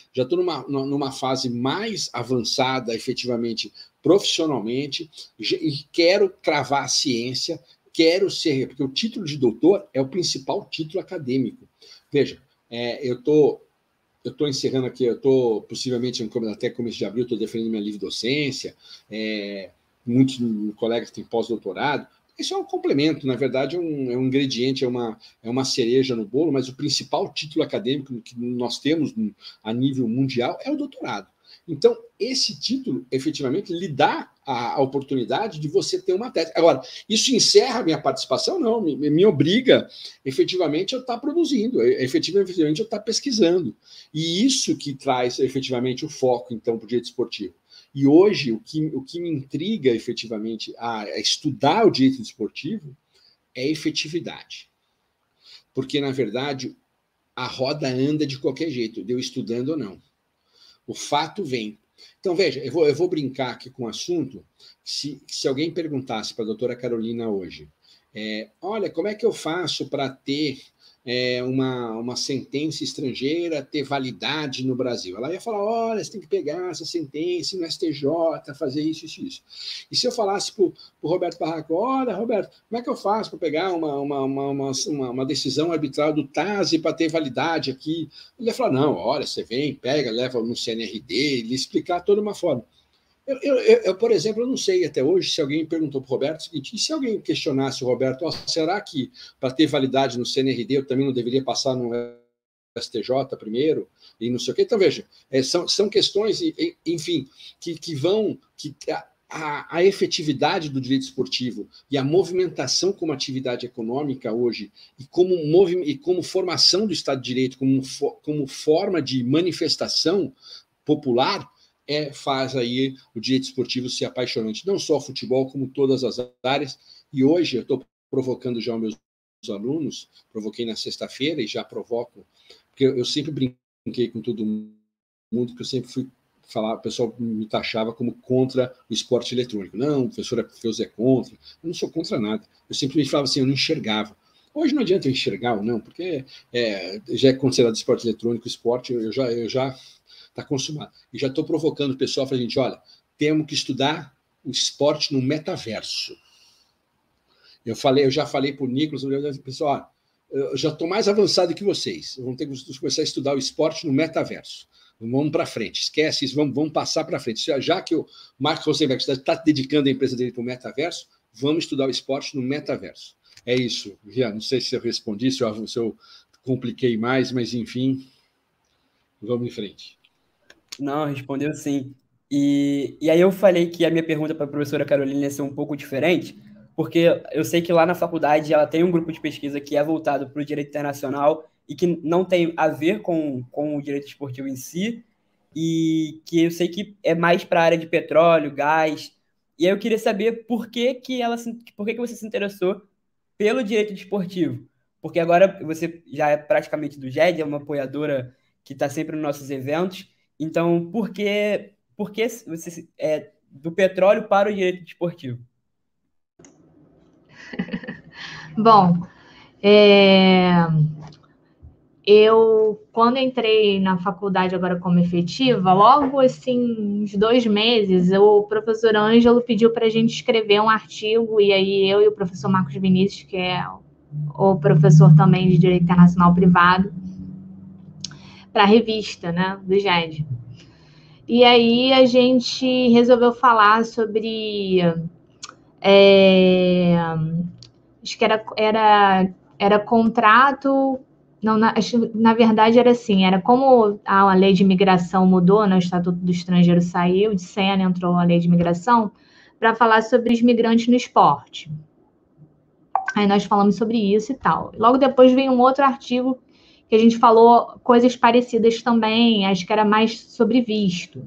mais avançada, efetivamente, profissionalmente, e quero cravar a ciência, quero ser, porque o título de doutor é o principal título acadêmico. Veja, eu estou encerrando aqui, eu estou possivelmente até começo de abril, estou defendendo minha livre docência, muitos colegas têm pós-doutorado. Isso é um complemento, na verdade é um ingrediente, é uma cereja no bolo, mas o principal título acadêmico que nós temos a nível mundial é o doutorado. Então, esse título, efetivamente, lhe dá a oportunidade de você ter uma tese. Agora, isso encerra a minha participação? Não, me obriga, efetivamente, a estar produzindo, efetivamente, a estar pesquisando. E isso que traz, efetivamente, o foco, então, para o direito esportivo. E hoje, o que me intriga, efetivamente, a estudar o direito esportivo é efetividade. Porque, na verdade, a roda anda de qualquer jeito, de eu estudando ou não. O fato vem. Então, veja, eu vou brincar aqui com o assunto. Se alguém perguntasse para a doutora Carolina hoje, olha, como é que eu faço para ter uma sentença estrangeira ter validade no Brasil? Ela ia falar, olha, você tem que pegar essa sentença no STJ, fazer isso. E se eu falasse para o Roberto Barraco, olha, Roberto, como é que eu faço para pegar uma decisão arbitral do TASE para ter validade aqui? Ele ia falar, não, olha, você vem, pega, leva no CNRD, ele ia explicar toda uma forma. Eu, por exemplo, eu não sei até hoje se alguém perguntou para o Roberto o seguinte, e se alguém questionasse o Roberto, será que para ter validade no CNRD eu também não deveria passar no STJ primeiro e não sei o quê? Então, veja, são questões, enfim, que vão... A efetividade do direito esportivo e a movimentação como atividade econômica hoje e como formação do Estado de Direito, como forma de manifestação popular, faz aí o direito esportivo ser apaixonante, não só o futebol, como todas as áreas. E hoje eu estou provocando já os meus alunos, provoquei na sexta-feira e já provoco, porque eu sempre brinquei com todo mundo, que eu sempre fui falar, o pessoal me taxava como contra o esporte eletrônico. Não, o professor Feuza é contra. Eu não sou contra nada. Eu simplesmente falava assim, eu não enxergava. Hoje não adianta eu enxergar ou não, porque já é considerado esporte eletrônico, esporte, eu já está consumado. E já estou provocando o pessoal, falando, gente, olha, temos que estudar o esporte no metaverso. Eu já falei para o Nicolas, pessoal, eu já estou mais avançado que vocês. Vamos ter que começar a estudar o esporte no metaverso. Vamos para frente, esquece isso, vamos passar para frente. Já que o Mark Rosenberg está dedicando a empresa dele para o metaverso, vamos estudar o esporte no metaverso. É isso, Rian, não sei se eu respondi, se eu compliquei mais, mas enfim, vamos em frente. Não, respondeu sim. E aí eu falei que a minha pergunta para a professora Carolina ia ser um pouco diferente, porque eu sei que lá na faculdade ela tem um grupo de pesquisa que é voltado para o direito internacional e que não tem a ver com o direito esportivo em si, e que eu sei que é mais para a área de petróleo, gás. E aí eu queria saber por que você se interessou pelo direito desportivo. Porque agora você já é praticamente do GED, é uma apoiadora que está sempre nos nossos eventos. Então, por que você é do petróleo para o direito desportivo? Bom, eu, quando entrei na faculdade agora como efetiva, logo assim, uns 2 meses, o professor Ângelo pediu para a gente escrever um artigo, e aí eu e o professor Marcos Vinícius, que é o professor também de Direito Internacional Privado, para a revista, né, do GED. E aí a gente resolveu falar sobre... acho que era contrato... Não, na verdade era assim, era como a lei de imigração mudou, né, o Estatuto do Estrangeiro saiu de cena, entrou a lei de imigração, para falar sobre os migrantes no esporte. Aí nós falamos sobre isso e tal. Logo depois veio um outro artigo que a gente falou coisas parecidas também, acho que era mais sobre visto.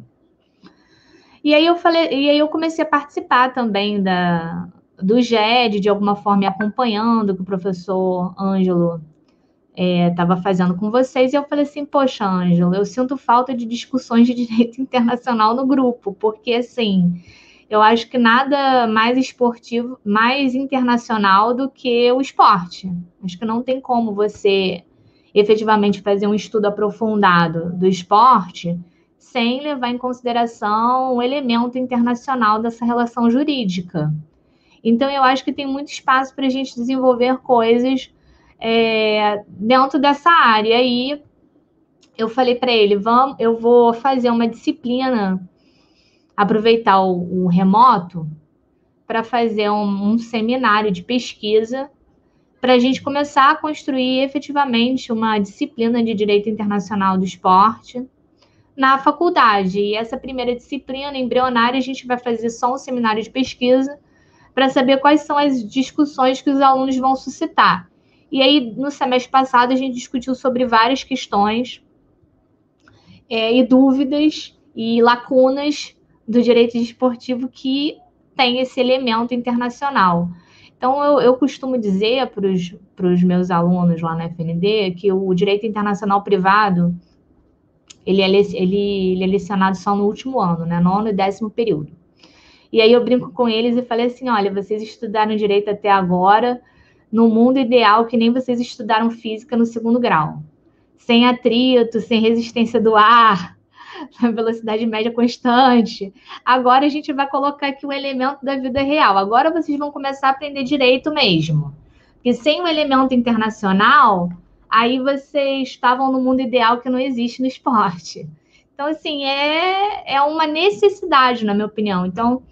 E aí eu comecei a participar também do GED, de alguma forma, acompanhando o que o professor Ângelo estava fazendo com vocês, e eu falei assim, poxa, Ângelo, eu sinto falta de discussões de direito internacional no grupo, porque, assim, eu acho que nada mais esportivo, mais internacional do que o esporte. Acho que não tem como você efetivamente fazer um estudo aprofundado do esporte sem levar em consideração o elemento internacional dessa relação jurídica. Então, eu acho que tem muito espaço para a gente desenvolver coisas dentro dessa área. Aí eu falei para ele, eu vou fazer uma disciplina, aproveitar o remoto para fazer um seminário de pesquisa para a gente começar a construir efetivamente uma disciplina de Direito Internacional do Esporte na faculdade. E essa primeira disciplina, embrionária, a gente vai fazer só um seminário de pesquisa para saber quais são as discussões que os alunos vão suscitar. E aí, no semestre passado, a gente discutiu sobre várias questões e dúvidas e lacunas do direito desportivo que tem esse elemento internacional. Então, eu costumo dizer para os meus alunos lá na FND que o direito internacional privado ele é lecionado só no último ano, né? 9º e 10º período. E aí eu brinco com eles e falei assim, olha, vocês estudaram direito até agora no mundo ideal que nem vocês estudaram física no 2º grau. Sem atrito, sem resistência do ar, velocidade média constante. Agora a gente vai colocar aqui o elemento da vida real. Agora vocês vão começar a aprender direito mesmo. Porque sem o elemento internacional, aí vocês estavam no mundo ideal que não existe no esporte. Então, assim, é uma necessidade, na minha opinião. Então,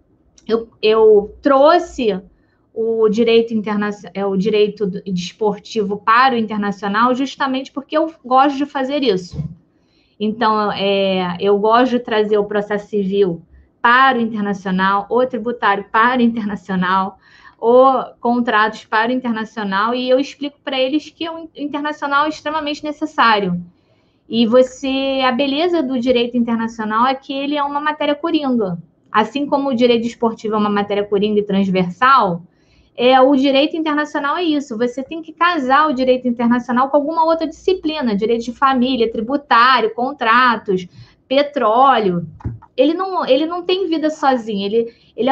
eu trouxe o direito o direito desportivo para o internacional justamente porque eu gosto de fazer isso. Então, eu gosto de trazer o processo civil para o internacional, o tributário para o internacional, ou contratos para o internacional, e eu explico para eles que o internacional é extremamente necessário. E a beleza do direito internacional é que ele é uma matéria coringa. Assim como o direito esportivo é uma matéria coringa e transversal, o direito internacional é isso. Você tem que casar o direito internacional com alguma outra disciplina, direito de família, tributário, contratos, petróleo. Ele não tem vida sozinho. Ele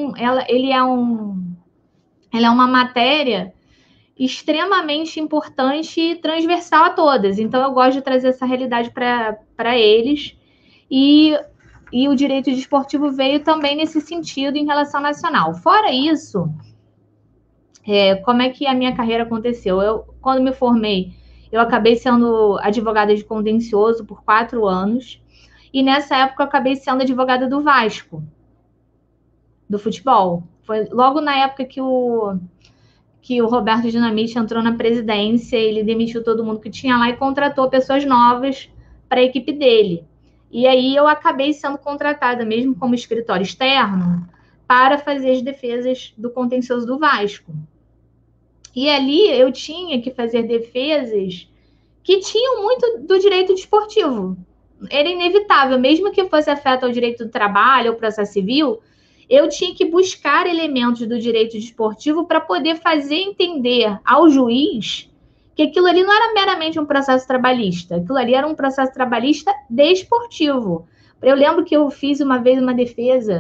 é uma matéria extremamente importante e transversal a todas. Então, eu gosto de trazer essa realidade para eles. E o direito desportivo veio também nesse sentido em relação nacional. Fora isso, como é que a minha carreira aconteceu? Quando me formei, eu acabei sendo advogada de contencioso por 4 anos. E nessa época, eu acabei sendo advogada do Vasco, do futebol. Foi logo na época que que o Roberto Dinamite entrou na presidência, ele demitiu todo mundo que tinha lá e contratou pessoas novas para a equipe dele. E aí eu acabei sendo contratada, mesmo como escritório externo, para fazer as defesas do contencioso do Vasco. E ali eu tinha que fazer defesas que tinham muito do direito desportivo. Era inevitável, mesmo que fosse afeto ao direito do trabalho, ao processo civil, eu tinha que buscar elementos do direito desportivo para poder fazer entender ao juiz que aquilo ali não era meramente um processo trabalhista, aquilo ali era um processo trabalhista desportivo. Eu lembro que eu fiz uma vez uma defesa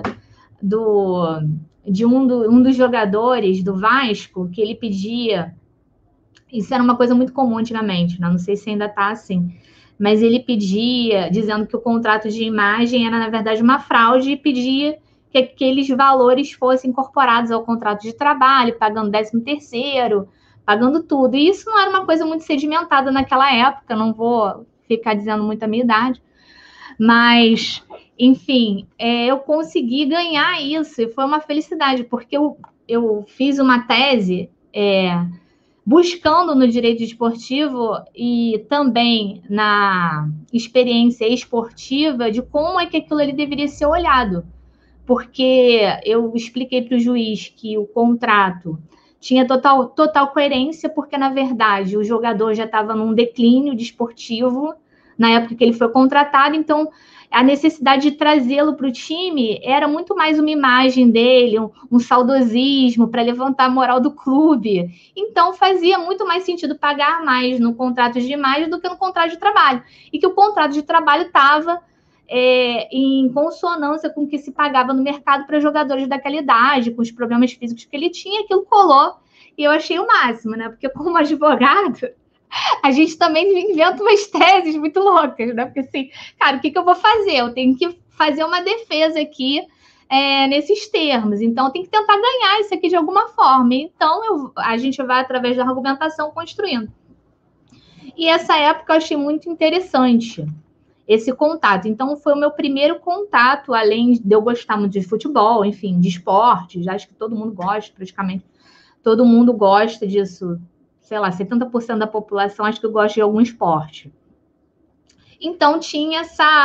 de um dos jogadores do Vasco, que ele pedia, isso era uma coisa muito comum antigamente, né? Não sei se ainda está assim, mas ele pedia, dizendo que o contrato de imagem era, na verdade, uma fraude, e pedia que aqueles valores fossem incorporados ao contrato de trabalho, pagando 13º, pagando tudo. E isso não era uma coisa muito sedimentada naquela época, não vou ficar dizendo muito a minha idade, mas, enfim, eu consegui ganhar isso, e foi uma felicidade, porque eu fiz uma tese buscando no direito esportivo e também na experiência esportiva de como é que aquilo ali deveria ser olhado. Porque eu expliquei para o juiz que o contrato tinha total coerência, porque, na verdade, o jogador já estava num declínio desportivo na época que ele foi contratado, então a necessidade de trazê-lo para o time era muito mais uma imagem dele, um saudosismo para levantar a moral do clube. Então fazia muito mais sentido pagar mais no contrato de imagem do que no contrato de trabalho. E que o contrato de trabalho estava em consonância com o que se pagava no mercado para jogadores daquela idade, com os problemas físicos que ele tinha, aquilo colou, e eu achei o máximo, né? Porque como advogado, a gente também inventa umas teses muito loucas, né? Porque assim, cara, o que eu vou fazer? Eu tenho que fazer uma defesa aqui nesses termos, então eu tenho que tentar ganhar isso aqui de alguma forma. Então a gente vai, através da argumentação, construindo. E essa época eu achei muito interessante esse contato. Então, foi o meu primeiro contato, além de eu gostar muito de futebol, enfim, de esportes, acho que todo mundo gosta, praticamente todo mundo gosta disso, sei lá, 70% da população acho que gosta de algum esporte. Então, tinha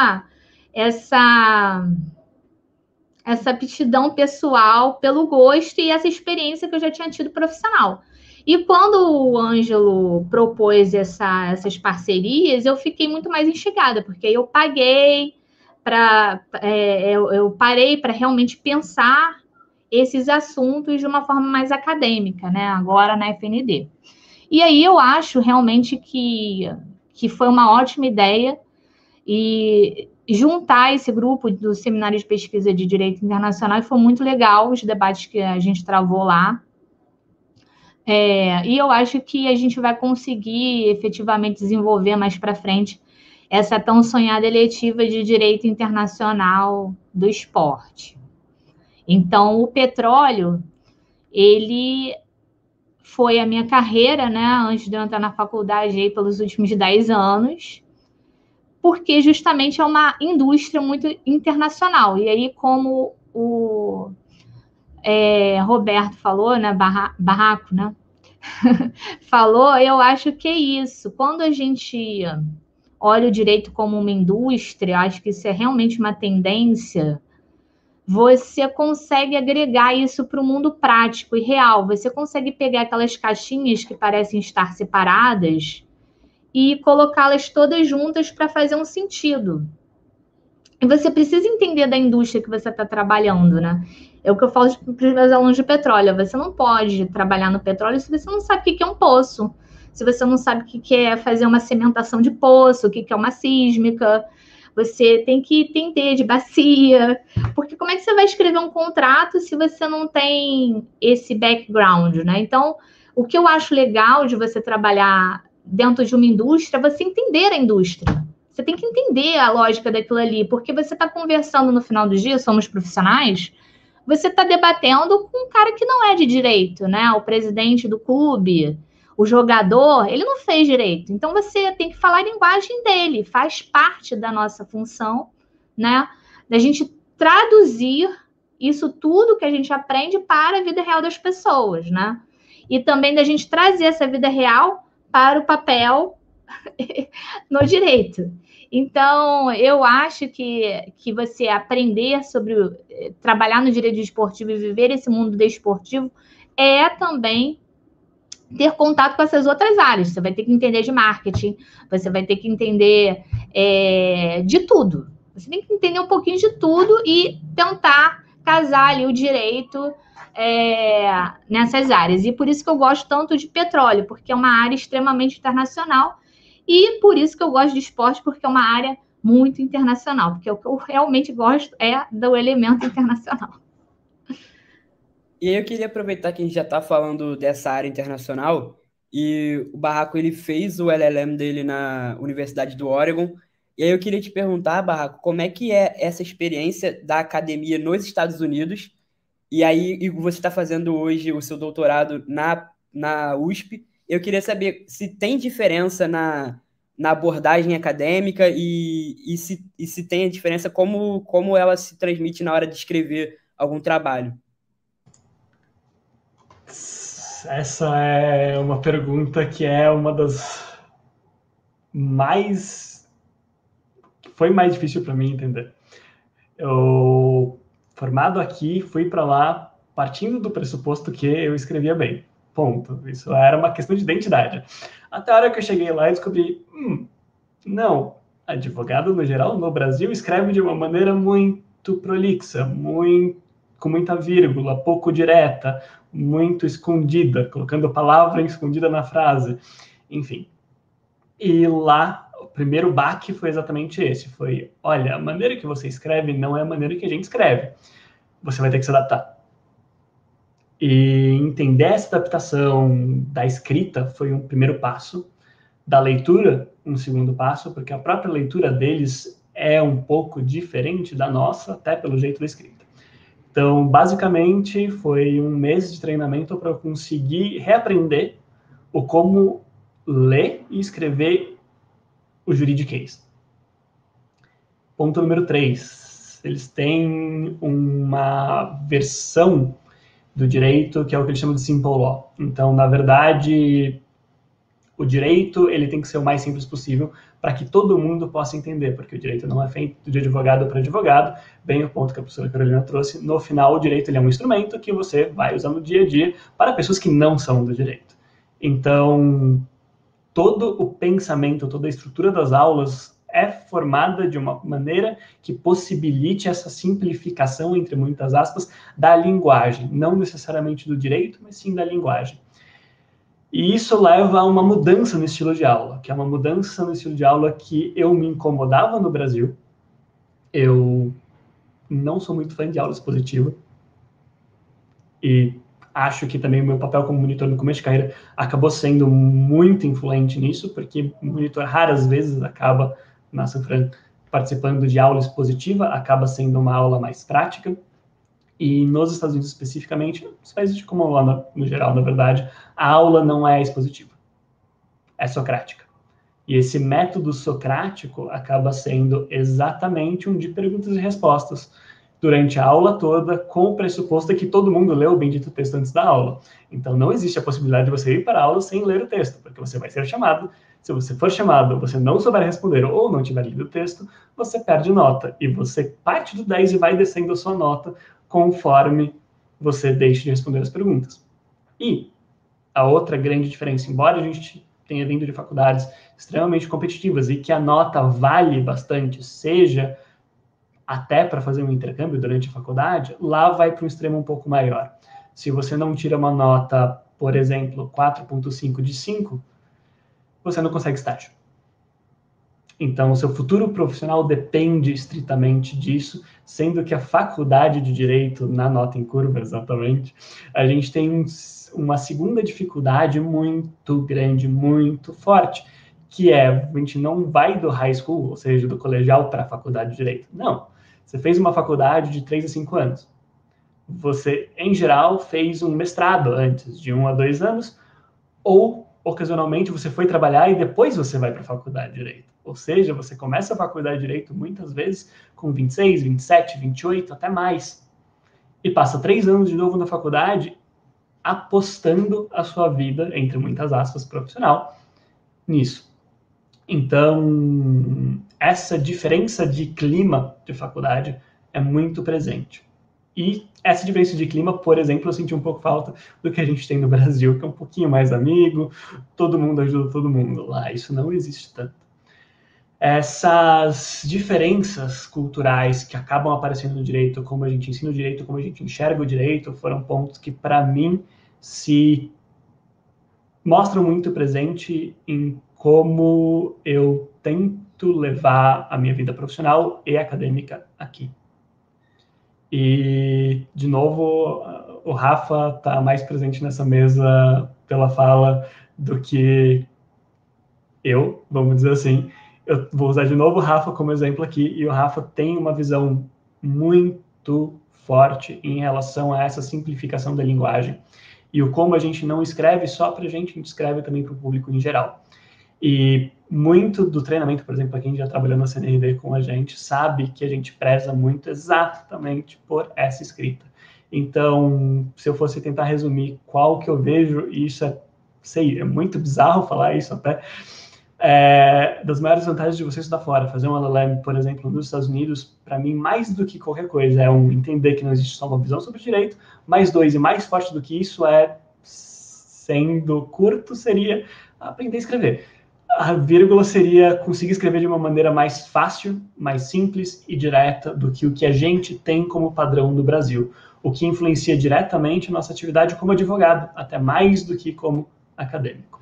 essa aptidão pessoal pelo gosto e essa experiência que eu já tinha tido profissional. E quando o Ângelo propôs essas parcerias, eu fiquei muito mais instigada, porque eu paguei eu parei para realmente pensar esses assuntos de uma forma mais acadêmica, né? Agora na FND. E aí eu acho realmente que foi uma ótima ideia, e juntar esse grupo do Seminário de Pesquisa de Direito Internacional, foi muito legal os debates que a gente travou lá. E eu acho que a gente vai conseguir efetivamente desenvolver mais para frente essa tão sonhada eletiva de Direito Internacional do Esporte. Então, o petróleo, ele foi a minha carreira, né, antes de eu entrar na faculdade, aí, pelos últimos 10 anos, porque justamente é uma indústria muito internacional. E aí, como o Roberto falou, né, Barraco, né, falou, eu acho que é isso. Quando a gente olha o direito como uma indústria, acho que isso é realmente uma tendência, você consegue agregar isso para o mundo prático e real. Você consegue pegar aquelas caixinhas que parecem estar separadas e colocá-las todas juntas para fazer um sentido. E você precisa entender da indústria que você está trabalhando, né? É o que eu falo para os meus alunos de petróleo. Você não pode trabalhar no petróleo se você não sabe o que é um poço, se você não sabe o que é fazer uma cimentação de poço, o que é uma sísmica. Você tem que entender de bacia, porque como é que você vai escrever um contrato se você não tem esse background, né? Então, o que eu acho legal de você trabalhar dentro de uma indústria é você entender a indústria. Você tem que entender a lógica daquilo ali, porque você está conversando no final do dia, somos profissionais, você está debatendo com um cara que não é de direito, né? O presidente do clube, o jogador, ele não fez direito. Então, você tem que falar a linguagem dele, faz parte da nossa função, né? Da gente traduzir isso tudo que a gente aprende para a vida real das pessoas, né? e também da gente trazer essa vida real para o papel no direito. Então, eu acho que você aprender sobre trabalhar no direito desportivo e viver esse mundo desportivo é também ter contato com essas outras áreas. Você vai ter que entender de marketing, você vai ter que entender de tudo. Você tem que entender um pouquinho de tudo e tentar casar ali o direito nessas áreas. E por isso que eu gosto tanto de petróleo, porque é uma área extremamente internacional. E por isso que eu gosto de esporte, porque é uma área muito internacional. Porque o que eu realmente gosto é do elemento internacional. E aí eu queria aproveitar que a gente já está falando dessa área internacional, e o Barraco ele fez o LLM dele na Universidade do Oregon. E aí eu queria te perguntar, Barraco, como é que é essa experiência da academia nos Estados Unidos? E aí você está fazendo hoje o seu doutorado na USP. Eu queria saber se tem diferença na abordagem acadêmica e se tem a diferença, como ela se transmite na hora de escrever algum trabalho. Essa é uma pergunta que é uma das foi mais difícil para mim entender. Eu, formado aqui, fui para lá partindo do pressuposto que eu escrevia bem. Ponto. Isso era uma questão de identidade. Até a hora que eu cheguei lá e descobri, não, advogado, no geral, no Brasil, escreve de uma maneira muito prolixa, com muita vírgula, pouco direta, muito escondida, colocando palavra escondida na frase, enfim. E lá, o primeiro baque foi exatamente esse, foi, olha, a maneira que você escreve não é a maneira que a gente escreve. Você vai ter que se adaptar. E entender essa adaptação da escrita foi um primeiro passo, da leitura, um segundo passo, porque a própria leitura deles é um pouco diferente da nossa, até pelo jeito da escrita. Então, basicamente, foi um mês de treinamento para eu conseguir reaprender o como ler e escrever o juridiquês. Ponto número 3. Eles têm uma versão do direito que é o que eles chamam de simple law. Então, na verdade, o direito ele tem que ser o mais simples possível para que todo mundo possa entender, porque o direito não é feito de advogado para advogado, bem o ponto que a professora Carolina trouxe. No final, o direito ele é um instrumento que você vai usar no dia a dia para pessoas que não são do direito. Então, todo o pensamento, toda a estrutura das aulas é formada de uma maneira que possibilite essa simplificação, entre muitas aspas, da linguagem, não necessariamente do direito, mas sim da linguagem. E isso leva a uma mudança no estilo de aula, que é uma mudança no estilo de aula que eu me incomodava no Brasil. Eu não sou muito fã de aula expositiva. E acho que também o meu papel como monitor no começo de carreira acabou sendo muito influente nisso, porque o monitor raras vezes acaba, na Sanfran, participando de aula expositiva, acaba sendo uma aula mais prática. E nos Estados Unidos especificamente, nos países como lá no geral, na verdade, a aula não é expositiva, é socrática. E esse método socrático acaba sendo exatamente um de perguntas e respostas durante a aula toda, com o pressuposto de que todo mundo leu o bendito texto antes da aula. Então não existe a possibilidade de você ir para a aula sem ler o texto, porque você vai ser chamado. Se você for chamado, você não souber responder ou não tiver lido o texto, você perde nota. E você parte do 10 e vai descendo a sua nota conforme você deixe de responder as perguntas. E a outra grande diferença, embora a gente tenha vindo de faculdades extremamente competitivas e que a nota vale bastante, seja até para fazer um intercâmbio durante a faculdade, lá vai para um extremo um pouco maior. Se você não tira uma nota, por exemplo, 4,5 de 5, você não consegue estágio. Então, o seu futuro profissional depende estritamente disso, sendo que a faculdade de Direito, na nota em curva, exatamente, a gente tem uma segunda dificuldade muito grande, muito forte, que é, a gente não vai do high school, ou seja, do colegial para a faculdade de Direito. Não. Você fez uma faculdade de 3 a 5 anos. Você, em geral, fez um mestrado antes, de 1 a 2 anos, ou, ocasionalmente, você foi trabalhar e depois você vai para a faculdade de Direito. Ou seja, você começa a faculdade de Direito muitas vezes com 26, 27, 28, até mais. E passa 3 anos de novo na faculdade, apostando a sua vida, entre muitas aspas, profissional, nisso. Então, essa diferença de clima de faculdade é muito presente. E essa diferença de clima, por exemplo, eu senti um pouco falta do que a gente tem no Brasil, que é um pouquinho mais amigo, todo mundo ajuda todo mundo. Lá isso não existe tanto. Essas diferenças culturais que acabam aparecendo no direito, como a gente ensina o direito, como a gente enxerga o direito, foram pontos que, para mim, se mostram muito presente em como eu tento levar a minha vida profissional e acadêmica aqui. E, de novo, o Rafa está mais presente nessa mesa pela fala do que eu, vamos dizer assim. Eu vou usar de novo o Rafa como exemplo aqui, e o Rafa tem uma visão muito forte em relação a essa simplificação da linguagem. E o como a gente não escreve só para a gente escreve também para o público em geral. E muito do treinamento, por exemplo, quem já trabalhou na CNRD com a gente, sabe que a gente preza muito exatamente por essa escrita. Então, se eu fosse tentar resumir qual que eu vejo, e isso é muito bizarro falar isso até, das maiores vantagens de você estudar fora, fazer um LLM, por exemplo, nos Estados Unidos, para mim, mais do que qualquer coisa, entender que não existe só uma visão sobre direito, mais dois, e mais forte do que isso sendo curto, seria aprender a escrever. A vírgula seria conseguir escrever de uma maneira mais fácil, mais simples e direta do que o que a gente tem como padrão no Brasil, o que influencia diretamente a nossa atividade como advogado, até mais do que como acadêmico.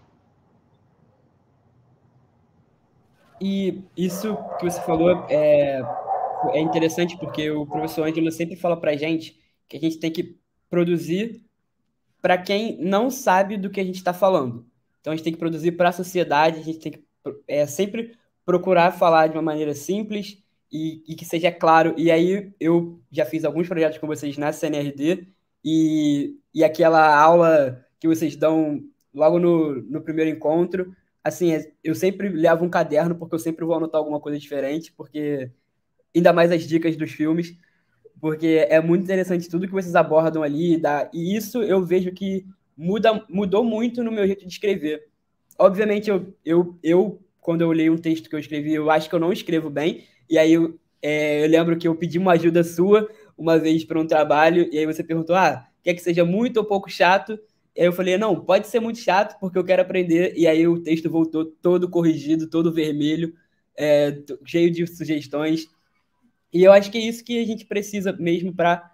E isso que você falou é interessante porque o professor Ângelo sempre fala para a gente que a gente tem que produzir para quem não sabe do que a gente está falando. Então, a gente tem que produzir para a sociedade, a gente tem que sempre procurar falar de uma maneira simples e que seja claro. E aí, eu já fiz alguns projetos com vocês na CNRD e aquela aula que vocês dão logo no primeiro encontro, assim, eu sempre levo um caderno porque eu sempre vou anotar alguma coisa diferente, porque ainda mais as dicas dos filmes, porque é muito interessante tudo que vocês abordam ali, e isso eu vejo que mudou muito no meu jeito de escrever. Obviamente, eu quando eu leio um texto que eu escrevi, eu acho que eu não escrevo bem, e aí eu lembro que eu pedi uma ajuda sua uma vez para um trabalho, e aí você perguntou, quer que seja muito ou pouco chato? E aí eu falei, não, pode ser muito chato, porque eu quero aprender, e aí o texto voltou todo corrigido, todo vermelho, cheio de sugestões, e eu acho que é isso que a gente precisa mesmo para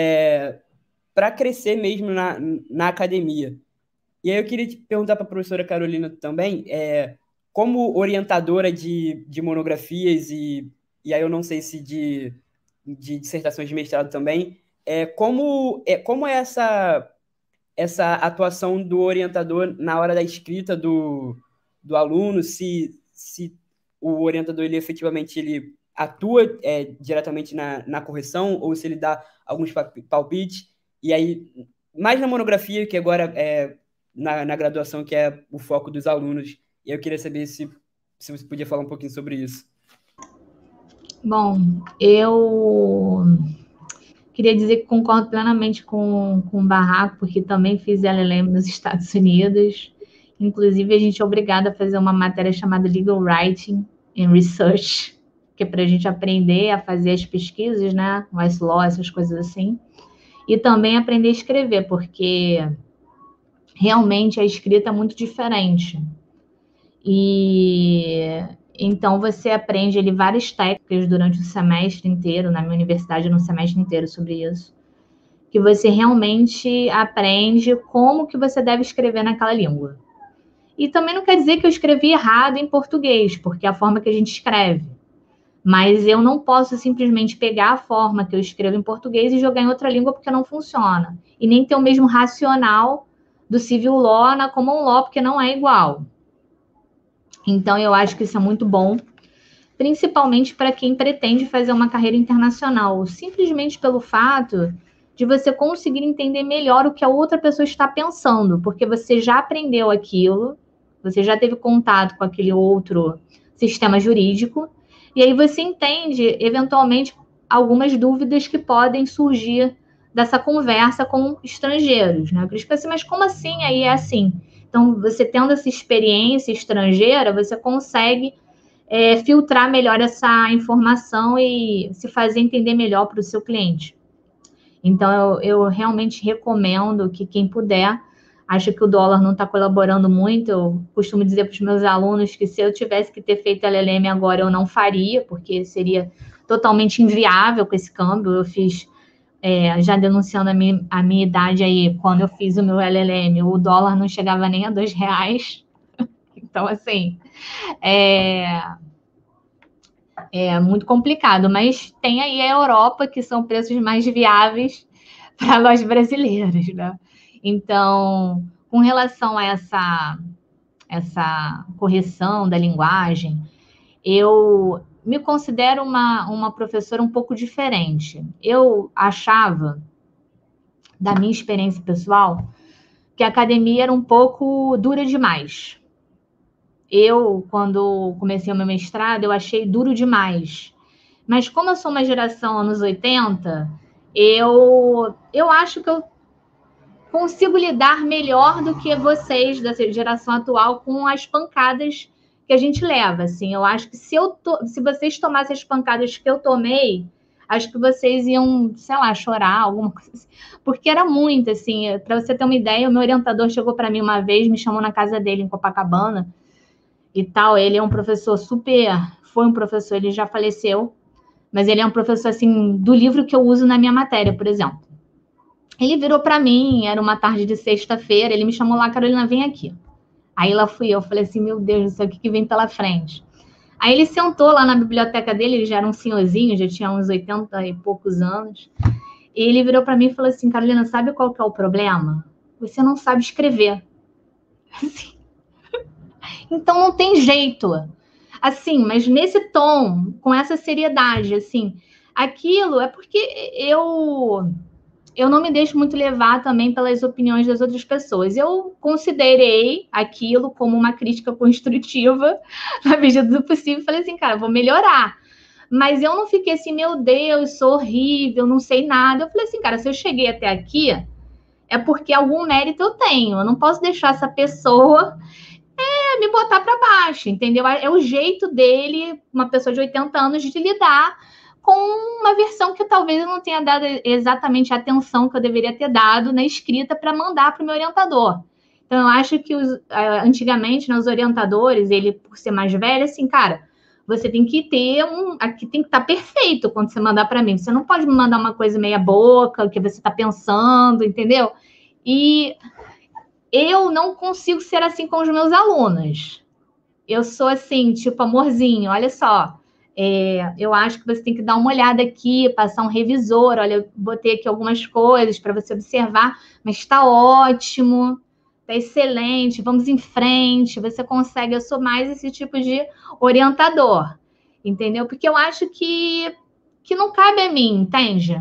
crescer mesmo na academia. E aí eu queria te perguntar para a professora Carolina também, como orientadora de monografias e aí eu não sei se de dissertações de mestrado também, como é essa atuação do orientador na hora da escrita do aluno, se o orientador ele efetivamente atua diretamente na correção ou se ele dá alguns palpites, e aí, mais na monografia, que agora na graduação, que é o foco dos alunos. E eu queria saber se você podia falar um pouquinho sobre isso. Bom, eu queria dizer que concordo plenamente com o Barraco, porque também fiz LLM nos Estados Unidos. Inclusive, a gente é obrigado a fazer uma matéria chamada Legal Writing and Research, que é para a gente aprender a fazer as pesquisas, né? Westlaw, essas coisas assim. E também aprender a escrever, porque realmente a escrita é muito diferente. E então você aprende ali várias técnicas durante o semestre inteiro, na minha universidade, no semestre inteiro sobre isso, que você realmente aprende como que você deve escrever naquela língua. E também não quer dizer que eu escrevi errado em português, porque é a forma que a gente escreve. Mas eu não posso simplesmente pegar a forma que eu escrevo em português e jogar em outra língua porque não funciona. E nem ter o mesmo racional do civil law na common law, porque não é igual. Então, eu acho que isso é muito bom, principalmente para quem pretende fazer uma carreira internacional, simplesmente pelo fato de você conseguir entender melhor o que a outra pessoa está pensando, porque você já aprendeu aquilo, você já teve contato com aquele outro sistema jurídico, e aí você entende, eventualmente, algumas dúvidas que podem surgir dessa conversa com estrangeiros, né? Por isso que assim, mas como assim aí é assim? Então, você tendo essa experiência estrangeira, você consegue filtrar melhor essa informação e se fazer entender melhor para o seu cliente. Então, eu realmente recomendo que quem puder, acho que o dólar não está colaborando muito. Eu costumo dizer para os meus alunos que se eu tivesse que ter feito LLM agora, eu não faria, porque seria totalmente inviável com esse câmbio. Eu fiz, já denunciando a minha idade aí, quando eu fiz o meu LLM, o dólar não chegava nem a R$2. Então, assim, é muito complicado, mas tem aí a Europa, que são preços mais viáveis para nós brasileiros, né? Então, com relação a essa correção da linguagem, eu me considero uma professora um pouco diferente. Eu achava, da minha experiência pessoal, que a academia era um pouco dura demais. Eu, quando comecei o meu mestrado, eu achei duro demais. Mas como eu sou uma geração anos 80, eu acho que eu consigo lidar melhor do que vocês dessa geração atual com as pancadas que a gente leva. Assim, eu acho que se vocês tomassem as pancadas que eu tomei, acho que vocês iam, sei lá, chorar, alguma coisa assim. Porque era muito, assim, para você ter uma ideia, o meu orientador chegou para mim uma vez, me chamou na casa dele em Copacabana e tal. Ele é um professor foi um professor, ele já faleceu, mas ele é um professor, assim, do livro que eu uso na minha matéria, por exemplo. Ele virou para mim, era uma tarde de sexta-feira, ele me chamou lá, Carolina, vem aqui. Aí lá fui eu, falei assim, meu Deus do céu, o que vem pela frente? Aí ele sentou lá na biblioteca dele, ele já era um senhorzinho, já tinha uns 80 e poucos anos, e ele virou para mim e falou assim, Carolina, sabe qual que é o problema? Você não sabe escrever. Assim. Então não tem jeito. Assim, mas nesse tom, com essa seriedade, assim, aquilo é porque eu não me deixo muito levar também pelas opiniões das outras pessoas. Eu considerei aquilo como uma crítica construtiva, na medida do possível, e falei assim, cara, vou melhorar. Mas eu não fiquei assim, meu Deus, sou horrível, não sei nada. Eu falei assim, cara, se eu cheguei até aqui, é porque algum mérito eu tenho. Eu não posso deixar essa pessoa me botar para baixo, entendeu? É o jeito dele, uma pessoa de 80 anos, de lidar com uma versão que talvez eu não tenha dado exatamente a atenção que eu deveria ter dado na escrita para mandar para o meu orientador. Então, eu acho que antigamente, os orientadores, ele, por ser mais velho, assim, cara, você tem que ter aqui tem que estar perfeito quando você mandar para mim. Você não pode me mandar uma coisa meia boca, que você está pensando, entendeu? E eu não consigo ser assim com os meus alunos. Eu sou assim, tipo, amorzinho, olha só. Eu acho que você tem que dar uma olhada aqui, passar um revisor. Olha, eu botei aqui algumas coisas para você observar, mas está ótimo, está excelente, vamos em frente, você consegue. Eu sou mais esse tipo de orientador, entendeu? Porque eu acho que não cabe a mim, entende?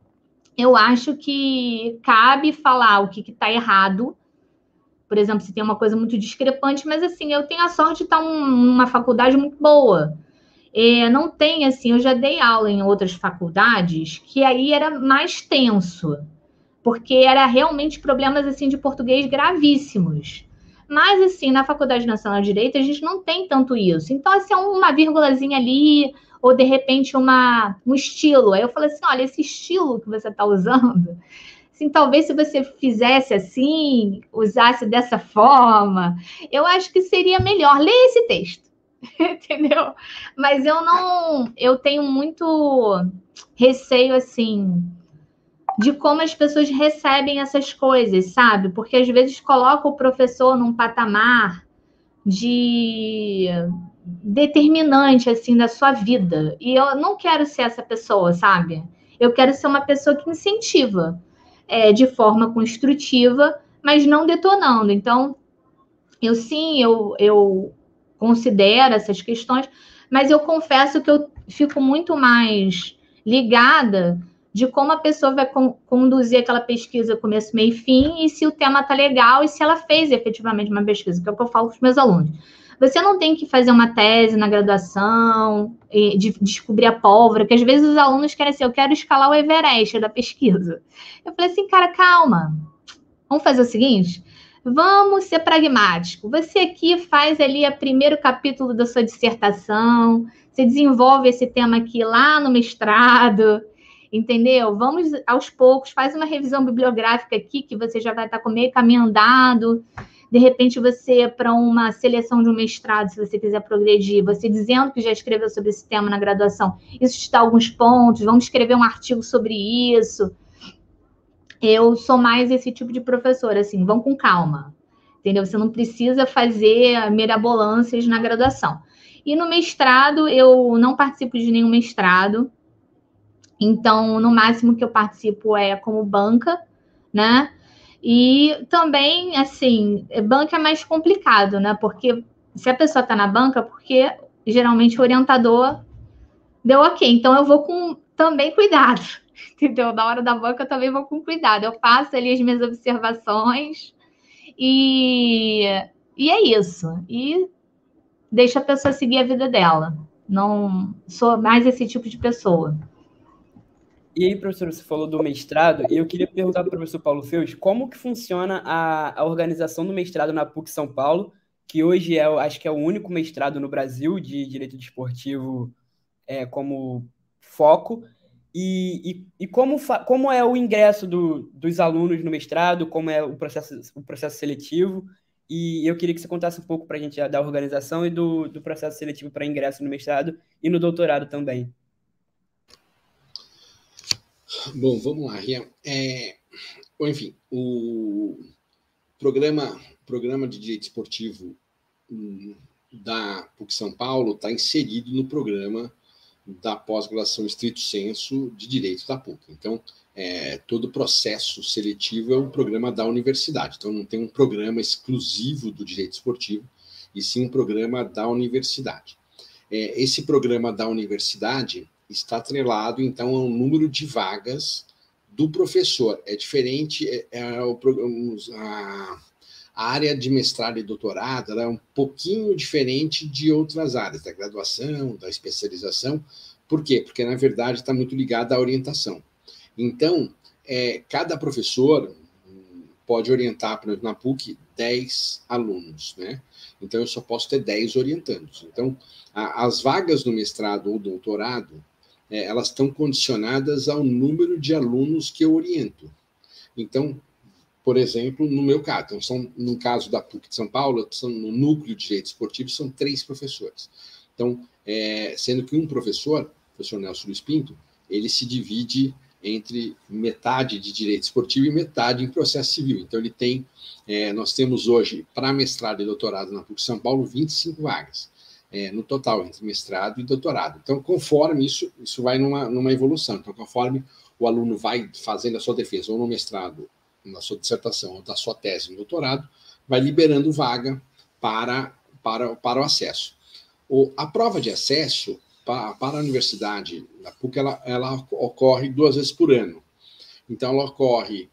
Eu acho que cabe falar o que está errado. Por exemplo, se tem uma coisa muito discrepante, mas assim, eu tenho a sorte de estar numa faculdade muito boa. Não tem, assim, eu já dei aula em outras faculdades que aí era mais tenso, porque era realmente problemas, assim, de português gravíssimos. Mas, assim, na Faculdade Nacional de Direito, a gente não tem tanto isso. Então, assim, é uma vírgulazinha ali, ou, de repente, um estilo. Aí eu falei assim, olha, esse estilo que você está usando... Assim, talvez se você fizesse assim, usasse dessa forma, eu acho que seria melhor. Lê esse texto, entendeu? Mas eu tenho muito receio, assim, de como as pessoas recebem essas coisas, sabe? Porque às vezes coloca o professor num patamar de determinante, assim, da sua vida. E eu não quero ser essa pessoa, sabe? Eu quero ser uma pessoa que incentiva. De forma construtiva, mas não detonando. Então, eu considero essas questões, mas eu confesso que eu fico muito mais ligada de como a pessoa vai conduzir aquela pesquisa começo, meio e fim, e se o tema está legal, e se ela fez efetivamente uma pesquisa, que é o que eu falo para os meus alunos. Você não tem que fazer uma tese na graduação, de descobrir a pólvora, que às vezes os alunos querem assim, eu quero escalar o Everest da pesquisa. Eu falei assim, cara, calma. Vamos fazer o seguinte? Vamos ser pragmático. Você aqui faz ali o primeiro capítulo da sua dissertação, você desenvolve esse tema aqui lá no mestrado, entendeu? Vamos aos poucos, faz uma revisão bibliográfica aqui, que você já vai estar com meio caminho andado. De repente, você, para uma seleção de um mestrado, se você quiser progredir, você dizendo que já escreveu sobre esse tema na graduação, isso te dá alguns pontos, vamos escrever um artigo sobre isso. Eu sou mais esse tipo de professora, assim, vão com calma, entendeu? Você não precisa fazer mirabolâncias na graduação. E no mestrado, eu não participo de nenhum mestrado, então, no máximo que eu participo é como banca, né? E também, assim, banca é mais complicado, né? Porque se a pessoa está na banca, porque geralmente o orientador deu ok, então eu vou com também cuidado, entendeu? Na hora da banca eu também vou com cuidado. Eu faço ali as minhas observações e é isso. E deixo a pessoa seguir a vida dela. Não sou mais esse tipo de pessoa. E aí, professor, você falou do mestrado, e eu queria perguntar para o professor Paulo Feus como que funciona a organização do mestrado na PUC São Paulo, que hoje acho que é o único mestrado no Brasil de Direito Desportivo como foco, e como é o ingresso dos alunos no mestrado, como é o processo seletivo, e eu queria que você contasse um pouco para a gente da organização e do processo seletivo para ingresso no mestrado e no doutorado também. Bom, vamos lá, Rian. Enfim, o programa de Direito Esportivo da PUC São Paulo está inserido no programa da pós-graduação estrito sensu de Direito da PUC. Então, todo o processo seletivo é um programa da universidade. Então, não tem um programa exclusivo do Direito Esportivo, e sim um programa da universidade. Esse programa da universidade está atrelado, então, ao número de vagas do professor. É diferente, a área de mestrado e doutorado ela é um pouquinho diferente de outras áreas, da graduação, da especialização. Por quê? Porque, na verdade, está muito ligada à orientação. Então, cada professor pode orientar, por exemplo, na PUC, 10 alunos, né? Então, eu só posso ter 10 orientandos. Então, as vagas no mestrado ou doutorado, elas estão condicionadas ao número de alunos que eu oriento. Então, por exemplo, no meu caso, então, no caso da PUC de São Paulo, no núcleo de Direito Esportivo, são 3 professores. Então, sendo que um professor, o professor Nelson Luiz Pinto, ele se divide entre metade de Direito Esportivo e metade em processo civil. Então, ele tem, nós temos hoje, para mestrado e doutorado na PUC de São Paulo, 25 vagas. No total, entre mestrado e doutorado. Então, conforme isso vai numa evolução. Então, conforme o aluno vai fazendo a sua defesa, ou no mestrado, na sua dissertação, ou da sua tese no doutorado, vai liberando vaga para o acesso. A prova de acesso para a universidade da PUC, ela ocorre 2 vezes por ano. Então, ela ocorre...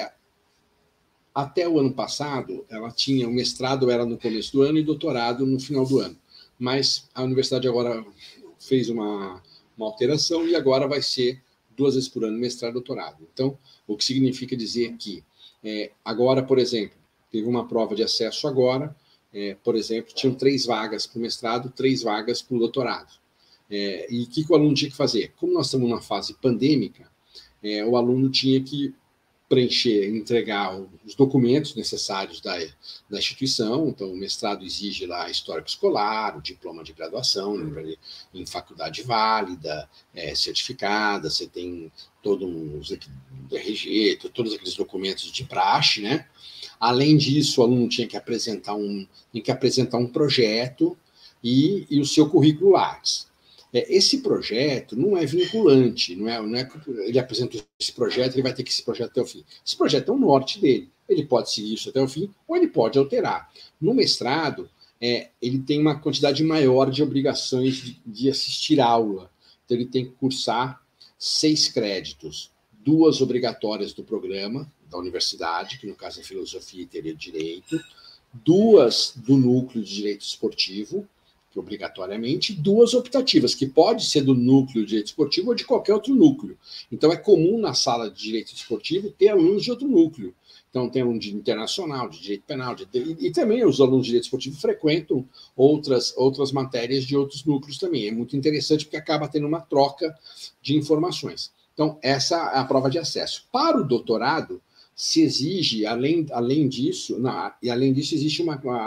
até o ano passado, ela tinha o mestrado era no começo do ano e doutorado no final do ano. Mas a universidade agora fez uma alteração e agora vai ser 2 vezes por ano, mestrado e doutorado. Então, o que significa dizer que agora, por exemplo, teve uma prova de acesso agora, por exemplo, tinham 3 vagas para o mestrado, 3 vagas para o doutorado. E o que o aluno tinha que fazer? Como nós estamos numa fase pandêmica, o aluno tinha que preencher, entregar os documentos necessários da instituição. Então, o mestrado exige lá histórico escolar, o diploma de graduação em faculdade válida, certificada, você tem todos os RG, todos aqueles documentos de praxe, né? Além disso, o aluno tinha que apresentar um projeto e o seu currículo Lattes. Esse projeto não é vinculante, não é que ele apresenta esse projeto, ele vai ter que esse projeto até o fim. Esse projeto é o norte dele, ele pode seguir isso até o fim, ou ele pode alterar. No mestrado, ele tem uma quantidade maior de obrigações de assistir aula, então ele tem que cursar 6 créditos, 2 obrigatórias do programa da universidade, que no caso é filosofia e teoria do direito, 2 do núcleo de direito esportivo, que obrigatoriamente, 2 optativas, que pode ser do núcleo de direito esportivo ou de qualquer outro núcleo. Então, é comum na sala de direito esportivo ter alunos de outro núcleo. Então, tem um de internacional, de direito penal, e também os alunos de direito esportivo frequentam outras matérias de outros núcleos também. É muito interessante porque acaba tendo uma troca de informações. Então, essa é a prova de acesso. Para o doutorado, se exige, além disso, existe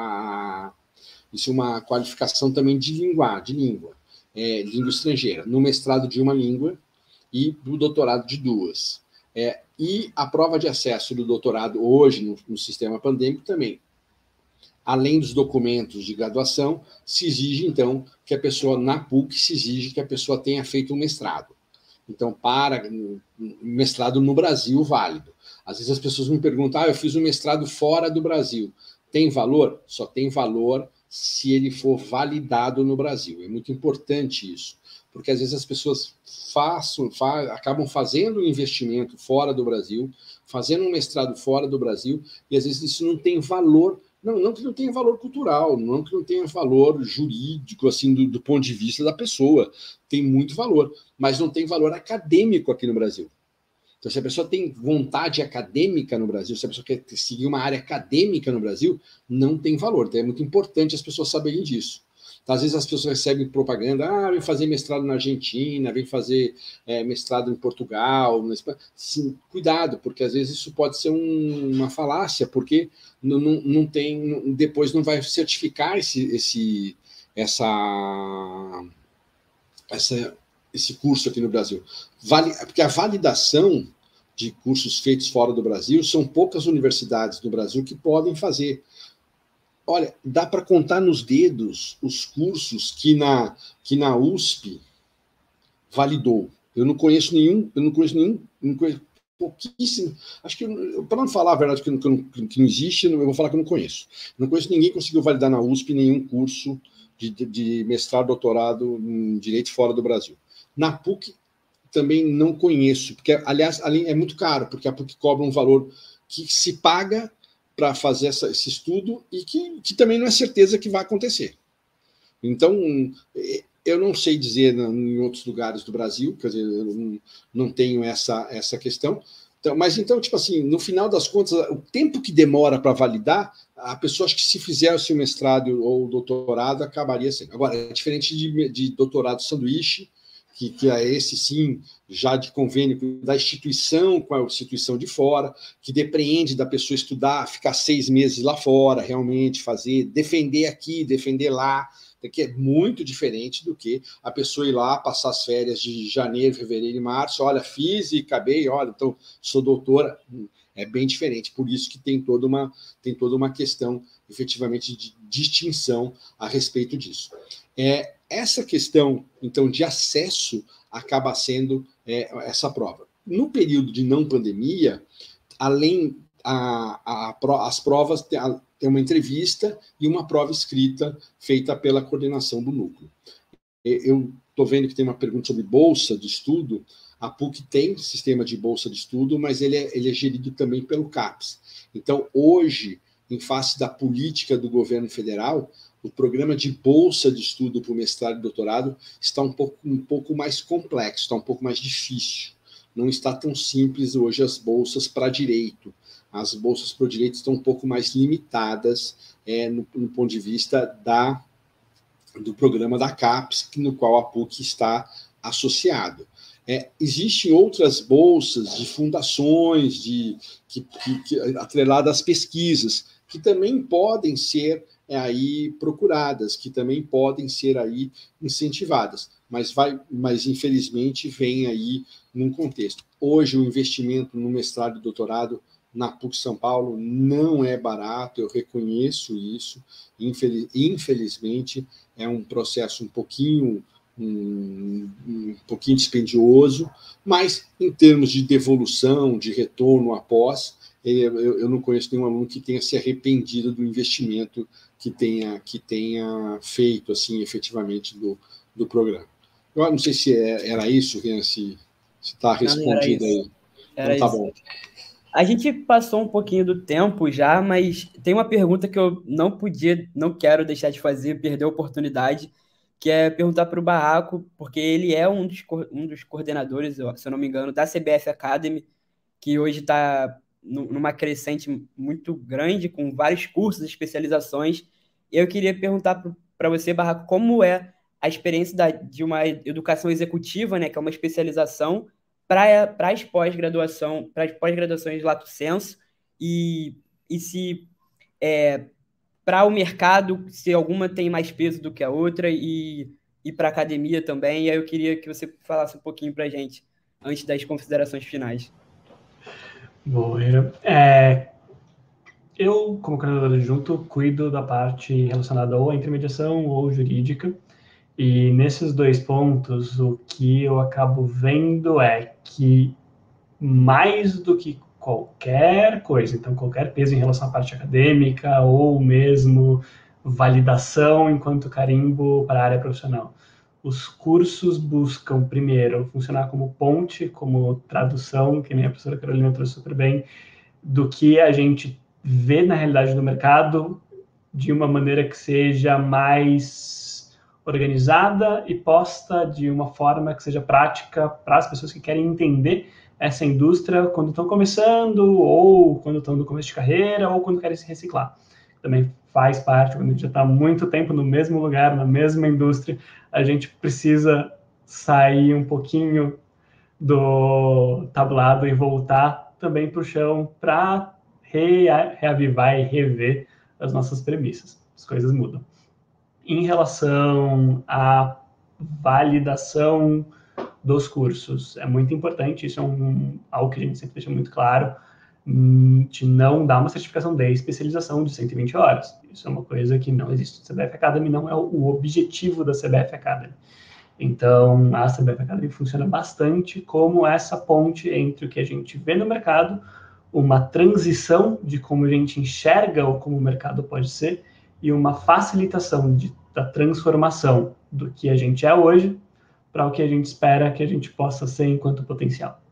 uma qualificação também de língua estrangeira, no mestrado de uma língua e do doutorado de 2. E a prova de acesso do doutorado hoje, no sistema pandêmico, também. Além dos documentos de graduação, se exige, então, que a pessoa, na PUC, se exige que a pessoa tenha feito um mestrado. Então, para mestrado no Brasil, válido. Às vezes as pessoas me perguntam, eu fiz um mestrado fora do Brasil. Tem valor? Só tem valor se ele for validado no Brasil. É muito importante isso, porque às vezes as pessoas acabam fazendo um investimento fora do Brasil, fazendo um mestrado fora do Brasil, e às vezes isso não tem valor, não que não tenha valor cultural, não que não tenha valor jurídico, assim, do ponto de vista da pessoa, tem muito valor, mas não tem valor acadêmico aqui no Brasil. Então, se a pessoa tem vontade acadêmica no Brasil, se a pessoa quer seguir uma área acadêmica no Brasil, não tem valor. Então, é muito importante as pessoas saberem disso. Então, às vezes as pessoas recebem propaganda, vem fazer mestrado na Argentina, vem fazer mestrado em Portugal, na Espanha. Sim, cuidado, porque às vezes isso pode ser uma falácia, porque não tem, depois não vai certificar esse curso aqui no Brasil. Porque a validação de cursos feitos fora do Brasil, são poucas universidades do Brasil que podem fazer. Olha, dá para contar nos dedos os cursos que na USP validou. Eu não conheço nenhum, pouquíssimo. Acho que, para não falar a verdade que não existe, eu vou falar que eu não conheço. Não conheço ninguém que conseguiu validar na USP nenhum curso de mestrado, doutorado em direito fora do Brasil. Na PUC também não conheço, porque, aliás, é muito caro, porque a PUC cobra um valor que se paga para fazer esse estudo e que também não é certeza que vai acontecer. Então, eu não sei dizer em outros lugares do Brasil, quer dizer, eu não tenho essa questão. Então, mas, tipo assim, no final das contas, o tempo que demora para validar, a pessoa, acho que se fizesse o mestrado ou o doutorado, acabaria sendo. Agora, é diferente de doutorado sanduíche, que é esse, sim, já de convênio da instituição com a instituição de fora, que depende da pessoa estudar, ficar 6 meses lá fora, realmente fazer, defender aqui, defender lá, que é muito diferente do que a pessoa ir lá, passar as férias de janeiro, fevereiro e março, olha, fiz e acabei, olha, então sou doutora. É bem diferente, por isso que tem toda uma questão, efetivamente, de distinção a respeito disso. Essa questão, então, de acesso acaba sendo essa prova. No período de não pandemia, além as provas, tem uma entrevista e uma prova escrita feita pela coordenação do núcleo. Eu estou vendo que tem uma pergunta sobre bolsa de estudo. A PUC tem sistema de bolsa de estudo, mas ele é gerido também pelo CAPES. Então, hoje, em face da política do governo federal, o programa de bolsa de estudo para o mestrado e doutorado está um pouco mais complexo, está um pouco mais difícil. Não está tão simples hoje as bolsas para direito. As bolsas para o direito estão um pouco mais limitadas no ponto de vista do programa da CAPES, no qual a PUC está associado. Existem outras bolsas de fundações, atreladas às pesquisas, que também podem ser aí procuradas, que também podem ser aí incentivadas, mas infelizmente vem aí num contexto. Hoje o investimento no mestrado e doutorado na PUC São Paulo não é barato, eu reconheço isso, infelizmente é um processo um pouquinho dispendioso, mas em termos de devolução, de retorno após, eu não conheço nenhum aluno que tenha se arrependido do investimento que tenha feito, assim, efetivamente, do programa. Eu não sei se era isso, Rian, se está respondido aí. Era então, tá isso. bom. A gente passou um pouquinho do tempo já, mas tem uma pergunta que eu não quero deixar de fazer, perder a oportunidade, que é perguntar para o Barraco, porque ele é um dos coordenadores, se eu não me engano, da CBF Academy, que hoje está numa crescente muito grande, com vários cursos, especializações. E eu queria perguntar para você, Barraco, como é a experiência de uma educação executiva, né, que é uma especialização, para as pós-graduações lato sensu, e se para o mercado, se alguma tem mais peso do que a outra, e para a academia também. E aí eu queria que você falasse um pouquinho para a gente, antes das considerações finais. Bom, eu, como coordenador adjunto, cuido da parte relacionada ou à intermediação ou jurídica, e nesses dois pontos, o que eu acabo vendo é que, mais do que qualquer coisa, então qualquer peso em relação à parte acadêmica ou mesmo validação enquanto carimbo para a área profissional, os cursos buscam, primeiro, funcionar como ponte, como tradução, que nem a professora Carolina trouxe super bem, do que a gente vê na realidade do mercado, de uma maneira que seja mais organizada e posta de uma forma que seja prática para as pessoas que querem entender essa indústria quando estão começando, ou quando estão no começo de carreira, ou quando querem se reciclar. Também faz parte, quando a gente já está há muito tempo no mesmo lugar, na mesma indústria, a gente precisa sair um pouquinho do tablado e voltar também para o chão para reavivar e rever as nossas premissas. As coisas mudam. Em relação à validação dos cursos, é muito importante, isso é algo que a gente sempre deixa muito claro, de não dar uma certificação de especialização de 120 horas. Isso é uma coisa que não existe. A CBF Academy não é o objetivo da CBF Academy. Então, a CBF Academy funciona bastante como essa ponte entre o que a gente vê no mercado, uma transição de como a gente enxerga ou como o mercado pode ser, e uma facilitação da transformação do que a gente é hoje para o que a gente espera que a gente possa ser enquanto potencial.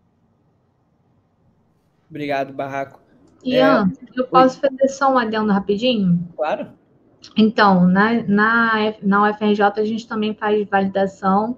Obrigado, Barraco. Ian, eu posso fazer só um adendo rapidinho? Claro. Então, na UFRJ a gente também faz validação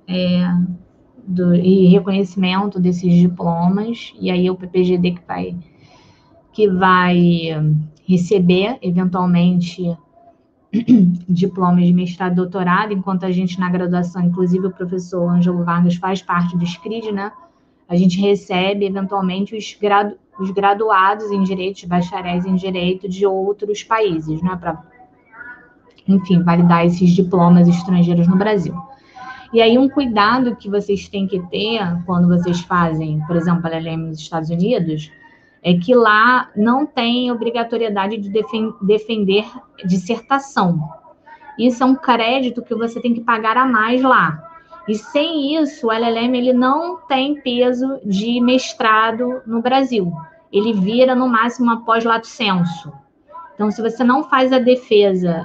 e reconhecimento desses diplomas, e aí o PPGD que vai receber, eventualmente, diplomas de mestrado e doutorado, enquanto a gente na graduação, inclusive o professor Ângelo Vargas faz parte do SCRID, né? A gente recebe, eventualmente, os graduados em Direito, bacharéis em Direito de outros países, né? Para, enfim, validar esses diplomas estrangeiros no Brasil. E aí, um cuidado que vocês têm que ter quando vocês fazem, por exemplo, a LLM nos Estados Unidos, é que lá não tem obrigatoriedade de defender dissertação. Isso é um crédito que você tem que pagar a mais lá. E sem isso, o LLM ele não tem peso de mestrado no Brasil. Ele vira, no máximo, uma pós-lato sensu. Então, se você não faz a defesa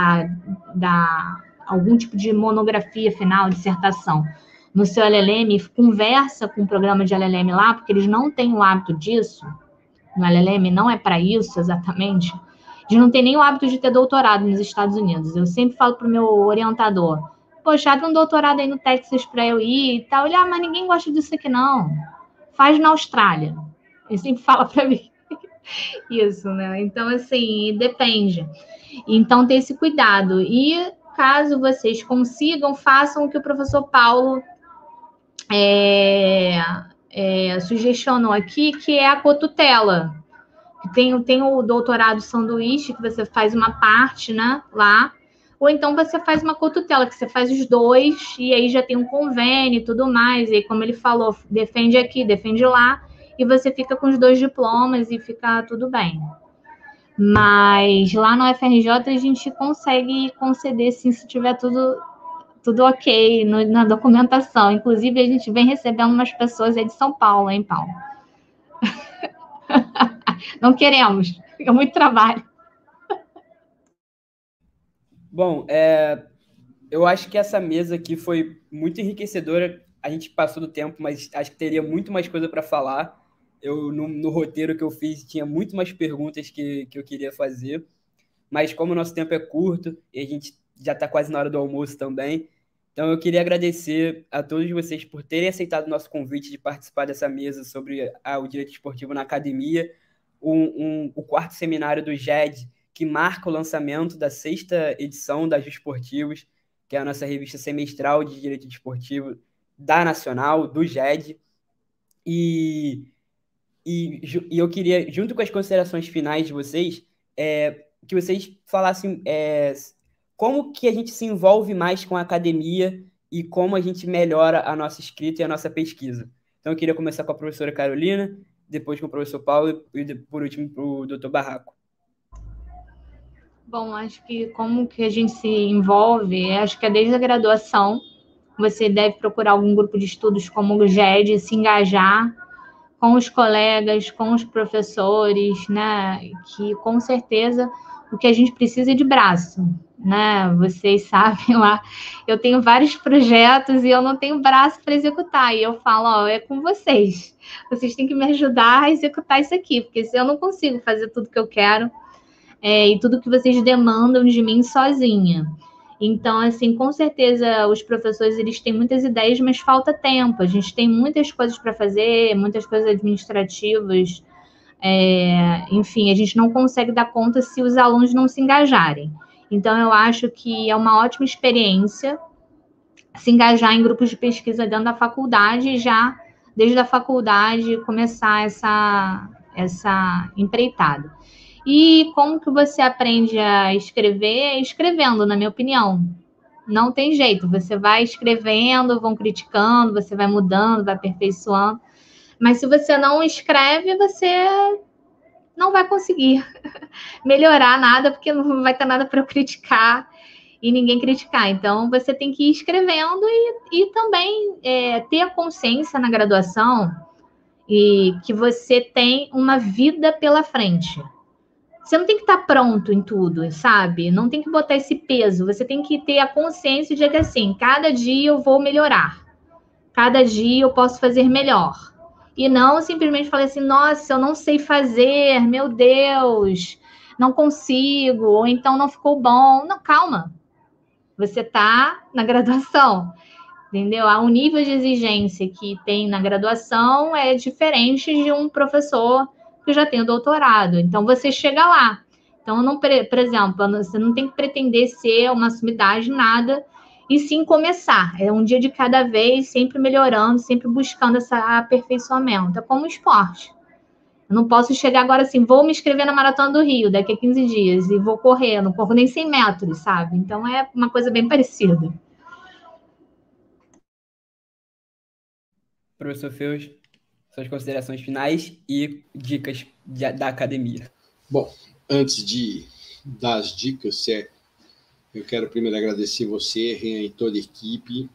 algum tipo de monografia final, dissertação, no seu LLM, conversa com o programa de LLM lá, porque eles não têm o hábito disso. No LLM não é para isso exatamente. Eles não têm nem o hábito de ter doutorado nos Estados Unidos. Eu sempre falo para o meu orientador, poxa, abre um doutorado aí no Texas para eu ir e tal. Ele, mas ninguém gosta disso aqui não. Faz na Austrália. Ele sempre fala para mim isso, né? Então, assim, depende. Então, ter esse cuidado. E caso vocês consigam, façam o que o professor Paulo sugestionou aqui, que é a cotutela. Tem o doutorado sanduíche, que você faz uma parte, né, lá, ou então você faz uma cotutela, que você faz os dois, e aí já tem um convênio e tudo mais, e aí, como ele falou, defende aqui, defende lá, e você fica com os dois diplomas e fica tudo bem. Mas lá no UFRJ a gente consegue conceder, sim, se tiver tudo ok na documentação. Inclusive, a gente vem recebendo umas pessoas aí de São Paulo, hein, Paulo? Não queremos, fica muito trabalho. Bom, eu acho que essa mesa aqui foi muito enriquecedora. A gente passou do tempo, mas acho que teria muito mais coisa para falar. No roteiro que eu fiz tinha muito mais perguntas que eu queria fazer, mas como o nosso tempo é curto e a gente já está quase na hora do almoço também, então eu queria agradecer a todos vocês por terem aceitado o nosso convite de participar dessa mesa sobre o direito esportivo na academia, o quarto seminário do GED, que marca o lançamento da 6ª edição da Jusportivos, que é a nossa revista semestral de direito esportivo da Nacional, do GED. E eu queria, junto com as considerações finais de vocês, que vocês falassem como que a gente se envolve mais com a academia e como a gente melhora a nossa escrita e a nossa pesquisa. Então, eu queria começar com a professora Carolina, depois com o professor Paulo e, por último, para o doutor Barraco. Bom, acho que como que a gente se envolve, acho que é desde a graduação. Você deve procurar algum grupo de estudos como o GED, se engajar com os colegas, com os professores, né? Que com certeza o que a gente precisa é de braço, né? Vocês sabem lá, eu tenho vários projetos e eu não tenho braço para executar. E eu falo, ó, é com vocês. Vocês têm que me ajudar a executar isso aqui, porque se eu não consigo fazer tudo que eu quero e tudo que vocês demandam de mim sozinha. Então, assim, com certeza os professores eles têm muitas ideias, mas falta tempo. A gente tem muitas coisas para fazer, muitas coisas administrativas. Enfim, a gente não consegue dar conta se os alunos não se engajarem. Então, eu acho que é uma ótima experiência se engajar em grupos de pesquisa dentro da faculdade e já, desde a faculdade, começar essa empreitada. E como que você aprende a escrever? Escrevendo, na minha opinião. Não tem jeito, você vai escrevendo, vão criticando, você vai mudando, vai aperfeiçoando. Mas se você não escreve, você não vai conseguir melhorar nada, porque não vai ter nada para eu criticar e ninguém criticar. Então, você tem que ir escrevendo e também ter a consciência na graduação e que você tem uma vida pela frente. Você não tem que estar pronto em tudo, sabe? Não tem que botar esse peso. Você tem que ter a consciência de que, assim, cada dia eu vou melhorar. Cada dia eu posso fazer melhor. E não simplesmente falar assim, nossa, eu não sei fazer, meu Deus, não consigo, ou então não ficou bom. Não, calma. Você está na graduação, entendeu? O nível de exigência que tem na graduação é diferente de um professor que já tem o doutorado. Então, você chega lá. Então, não, por exemplo, você não tem que pretender ser uma sumidade, nada, e sim começar. É um dia de cada vez, sempre melhorando, sempre buscando esse aperfeiçoamento. É como o esporte. Eu não posso chegar agora assim, vou me inscrever na Maratona do Rio daqui a 15 dias e vou correr. Eu não corro nem 100 metros, sabe? Então, é uma coisa bem parecida. Professor Feus, suas considerações finais e dicas da academia. Bom, antes das dicas, eu quero primeiro agradecer você, Rian, e toda a equipe.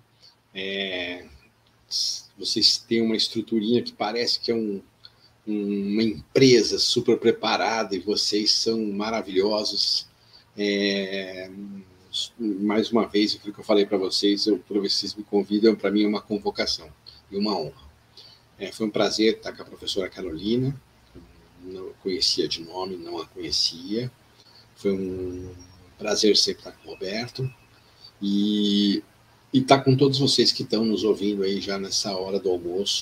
Vocês têm uma estruturinha que parece que é uma empresa super preparada e vocês são maravilhosos. Mais uma vez, aquilo que eu falei para vocês, toda vez que vocês me convidam, para mim é uma convocação e uma honra. Foi um prazer estar com a professora Carolina, não conhecia de nome, não a conhecia. Foi um prazer sempre estar com o Roberto e estar com todos vocês que estão nos ouvindo aí já nessa hora do almoço.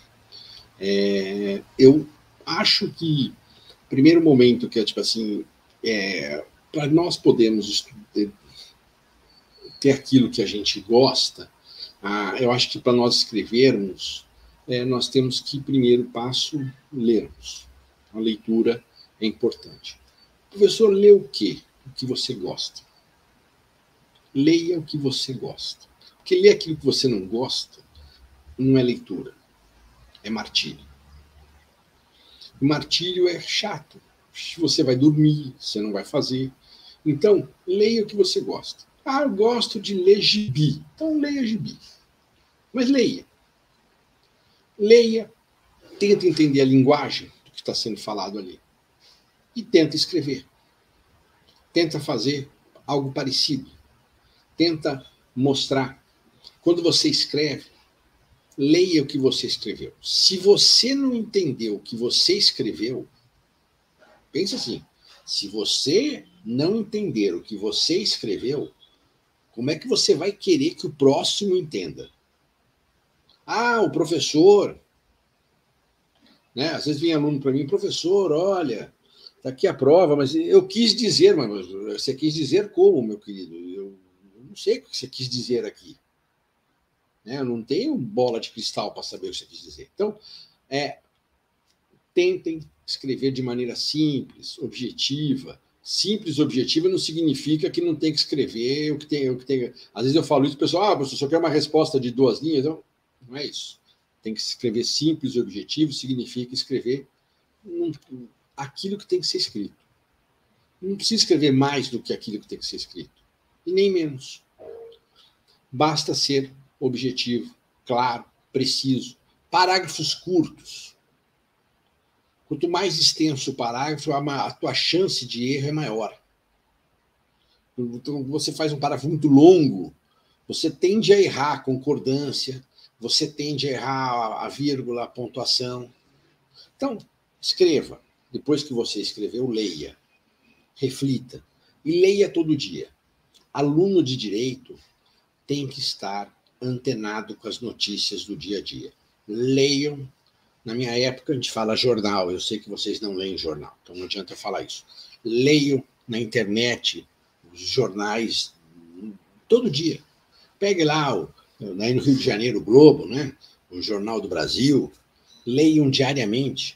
Eu acho que o primeiro momento que é tipo assim, para nós podermos ter aquilo que a gente gosta, eu acho que para nós escrevermos, nós temos que, primeiro passo, lermos. A leitura é importante. Professor, lê o quê? O que você gosta. Leia o que você gosta. Porque ler aquilo que você não gosta não é leitura, é martírio. O martírio é chato. Você vai dormir, você não vai fazer. Então, leia o que você gosta. Eu gosto de ler gibi. Então, leia gibi. Mas leia. Leia, tenta entender a linguagem do que está sendo falado ali. E tenta escrever. Tenta fazer algo parecido. Tenta mostrar. Quando você escreve, leia o que você escreveu. Se você não entendeu o que você escreveu, pensa assim, se você não entender o que você escreveu, como é que você vai querer que o próximo entenda? Ah, o professor, né? Às vezes vem aluno para mim, professor, olha, está aqui a prova, mas eu quis dizer, mas você quis dizer como, meu querido? Eu não sei o que você quis dizer aqui. Né? Eu não tenho bola de cristal para saber o que você quis dizer. Então, tentem escrever de maneira simples, objetiva. Simples, objetiva não significa que não tem que escrever o que tem. Às vezes eu falo isso, o pessoal, professor, só quer uma resposta de 2 linhas. Não é isso. Tem que escrever simples e objetivo, significa escrever aquilo que tem que ser escrito. Não precisa escrever mais do que aquilo que tem que ser escrito. E nem menos. Basta ser objetivo, claro, preciso. Parágrafos curtos. Quanto mais extenso o parágrafo, a tua chance de erro é maior. Então, você faz um parágrafo muito longo, você tende a errar a concordância, você tende a errar a vírgula, a pontuação. Então, escreva. Depois que você escreveu, leia. Reflita. E leia todo dia. Aluno de direito tem que estar antenado com as notícias do dia a dia. Leiam. Na minha época, a gente fala jornal. Eu sei que vocês não leem jornal, então não adianta eu falar isso. Leiam na internet os jornais todo dia. Pegue lá, aí no Rio de Janeiro, o Globo, né? O Jornal do Brasil. Leiam diariamente.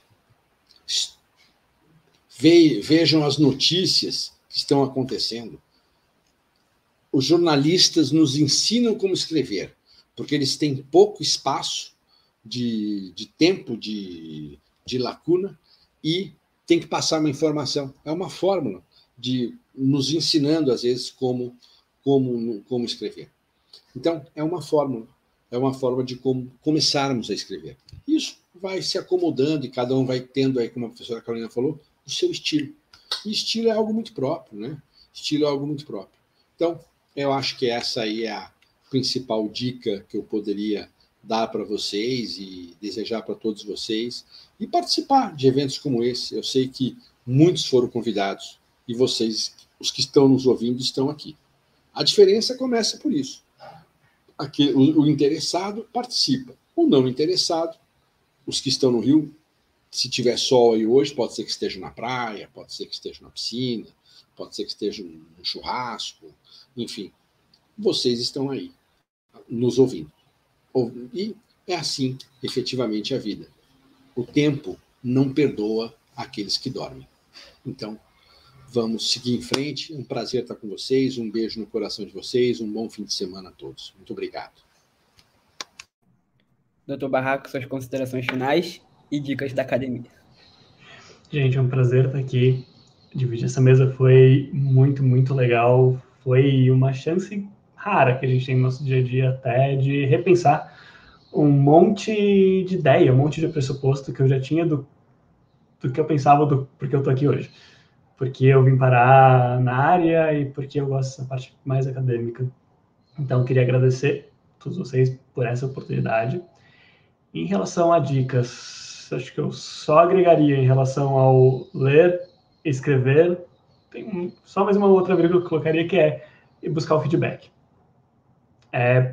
Vejam as notícias que estão acontecendo. Os jornalistas nos ensinam como escrever, porque eles têm pouco espaço de tempo, de lacuna, e tem que passar uma informação. É uma fórmula de nos ensinando, às vezes, como escrever. Então, é uma fórmula de como começarmos a escrever. Isso vai se acomodando e cada um vai tendo, aí, como a professora Carolina falou, o seu estilo. E estilo é algo muito próprio, né? Estilo é algo muito próprio. Então, eu acho que essa aí é a principal dica que eu poderia dar para vocês e desejar para todos vocês. E participar de eventos como esse. Eu sei que muitos foram convidados e vocês, os que estão nos ouvindo, estão aqui. A diferença começa por isso. Aqui, o interessado participa. O não interessado, os que estão no Rio, se tiver sol aí hoje, pode ser que esteja na praia, pode ser que esteja na piscina, pode ser que esteja no churrasco, enfim. Vocês estão aí, nos ouvindo. E é assim, efetivamente, a vida. O tempo não perdoa aqueles que dormem. Então, vamos seguir em frente. Um prazer estar com vocês. Um beijo no coração de vocês. Um bom fim de semana a todos. Muito obrigado. Dr. Barraco, suas considerações finais e dicas da academia. Gente, é um prazer estar aqui. Dividir essa mesa foi muito, muito legal. Foi uma chance rara que a gente tem no nosso dia a dia até de repensar um monte de ideia, um monte de pressuposto que eu já tinha do que eu pensava porque eu estou aqui hoje. Porque eu vim parar na área e porque eu gosto dessa parte mais acadêmica. Então, queria agradecer a todos vocês por essa oportunidade. Em relação a dicas, acho que eu só agregaria em relação ao ler, escrever, tem só mais uma outra vírgula que eu colocaria, que é buscar o feedback. É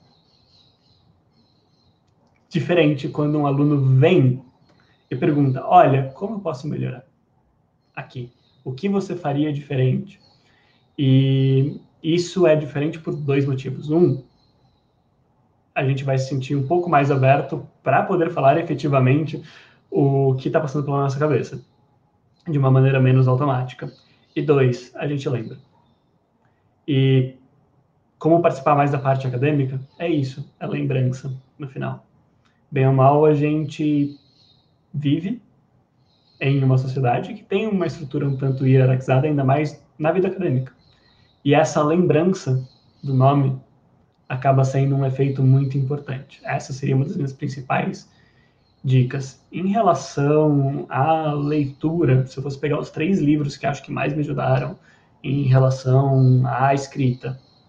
diferente quando um aluno vem e pergunta, olha, como eu posso melhorar aqui? O que você faria diferente? E isso é diferente por 2 motivos. A gente vai se sentir um pouco mais aberto para poder falar efetivamente o que está passando pela nossa cabeça, de uma maneira menos automática. E 2, a gente lembra. E como participar mais da parte acadêmica, é isso, é lembrança no final. Bem ou mal, a gente vive em uma sociedade que tem uma estrutura um tanto hierarquizada, ainda mais na vida acadêmica. E essa lembrança do nome acaba sendo um efeito muito importante. Essa seria uma das minhas principais dicas. Em relação à leitura, se eu fosse pegar os 3 livros que acho que mais me ajudaram em relação à escrita,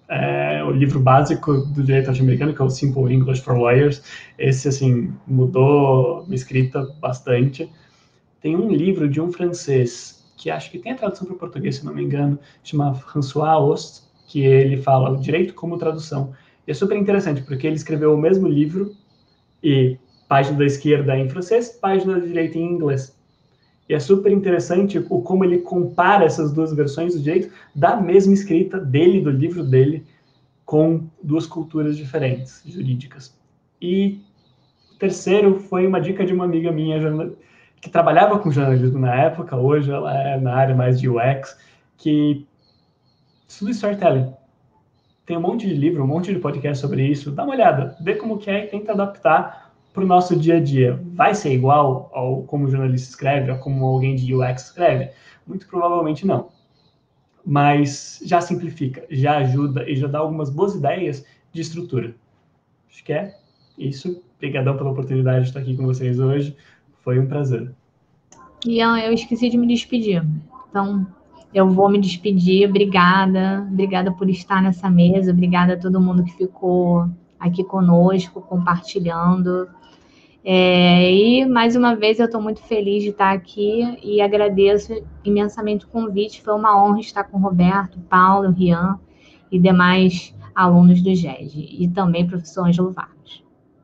o livro básico do direito norte-americano, que é o Simple English for Lawyers. Esse, assim, mudou minha escrita bastante. Tem um livro de um francês, que acho que tem a tradução para o português, se não me engano, chama François Ost, que ele fala o direito como tradução. E é super interessante, porque ele escreveu o mesmo livro, e página da esquerda em francês, página da direita em inglês. E é super interessante como ele compara essas duas versões do direito da mesma escrita dele, do livro dele, com duas culturas diferentes, jurídicas. E o terceiro foi uma dica de uma amiga minha, que trabalhava com jornalismo na época, hoje ela é na área mais de UX, que estuda storytelling. Tem um monte de livro, um monte de podcast sobre isso. Dá uma olhada, vê como que é e tenta adaptar para o nosso dia a dia. Vai ser igual ao como o jornalista escreve, ou como alguém de UX escreve? Muito provavelmente não. Mas já simplifica, já ajuda e já dá algumas boas ideias de estrutura. Acho que é isso. Obrigadão pela oportunidade de estar aqui com vocês hoje. Foi um prazer. Ian, eu esqueci de me despedir. Então, eu vou me despedir. Obrigada. Obrigada por estar nessa mesa. Obrigada a todo mundo que ficou aqui conosco, compartilhando. E, mais uma vez, eu estou muito feliz de estar aqui e agradeço imensamente o convite. Foi uma honra estar com o Roberto, Paulo, Rian e demais alunos do GED. E também o professor Ângelo Vargas.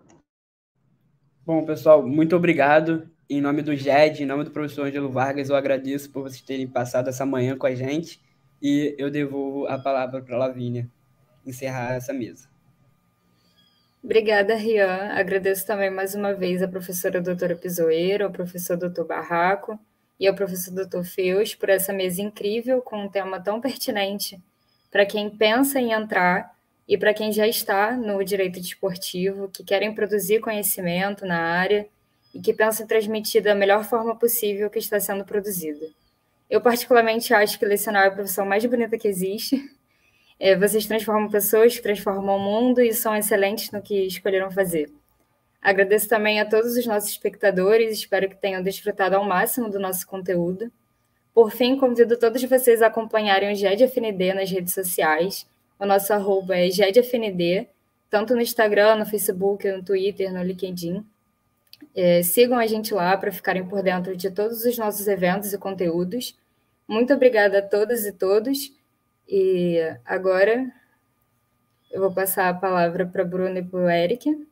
Bom, pessoal, muito obrigado. Em nome do GED, em nome do professor Ângelo Vargas, eu agradeço por vocês terem passado essa manhã com a gente e eu devolvo a palavra para a Lavínia encerrar essa mesa. Obrigada, Rian. Agradeço também mais uma vez a professora doutora Pisoeiro, ao professor doutor Barraco e ao professor doutor Feus por essa mesa incrível com um tema tão pertinente para quem pensa em entrar e para quem já está no direito desportivo, que querem produzir conhecimento na área e que pensa em transmitir da melhor forma possível o que está sendo produzido. Eu, particularmente, acho que lecionar é a profissão mais bonita que existe. Vocês transformam pessoas, transformam o mundo e são excelentes no que escolheram fazer. Agradeço também a todos os nossos espectadores, espero que tenham desfrutado ao máximo do nosso conteúdo. Por fim, convido todos vocês a acompanharem o GEDFND nas redes sociais. O nosso @ é GEDFND, tanto no Instagram, no Facebook, no Twitter, no LinkedIn. Sigam a gente lá para ficarem por dentro de todos os nossos eventos e conteúdos. Muito obrigada a todas e todos. E agora eu vou passar a palavra para a Bruna e para o Eric.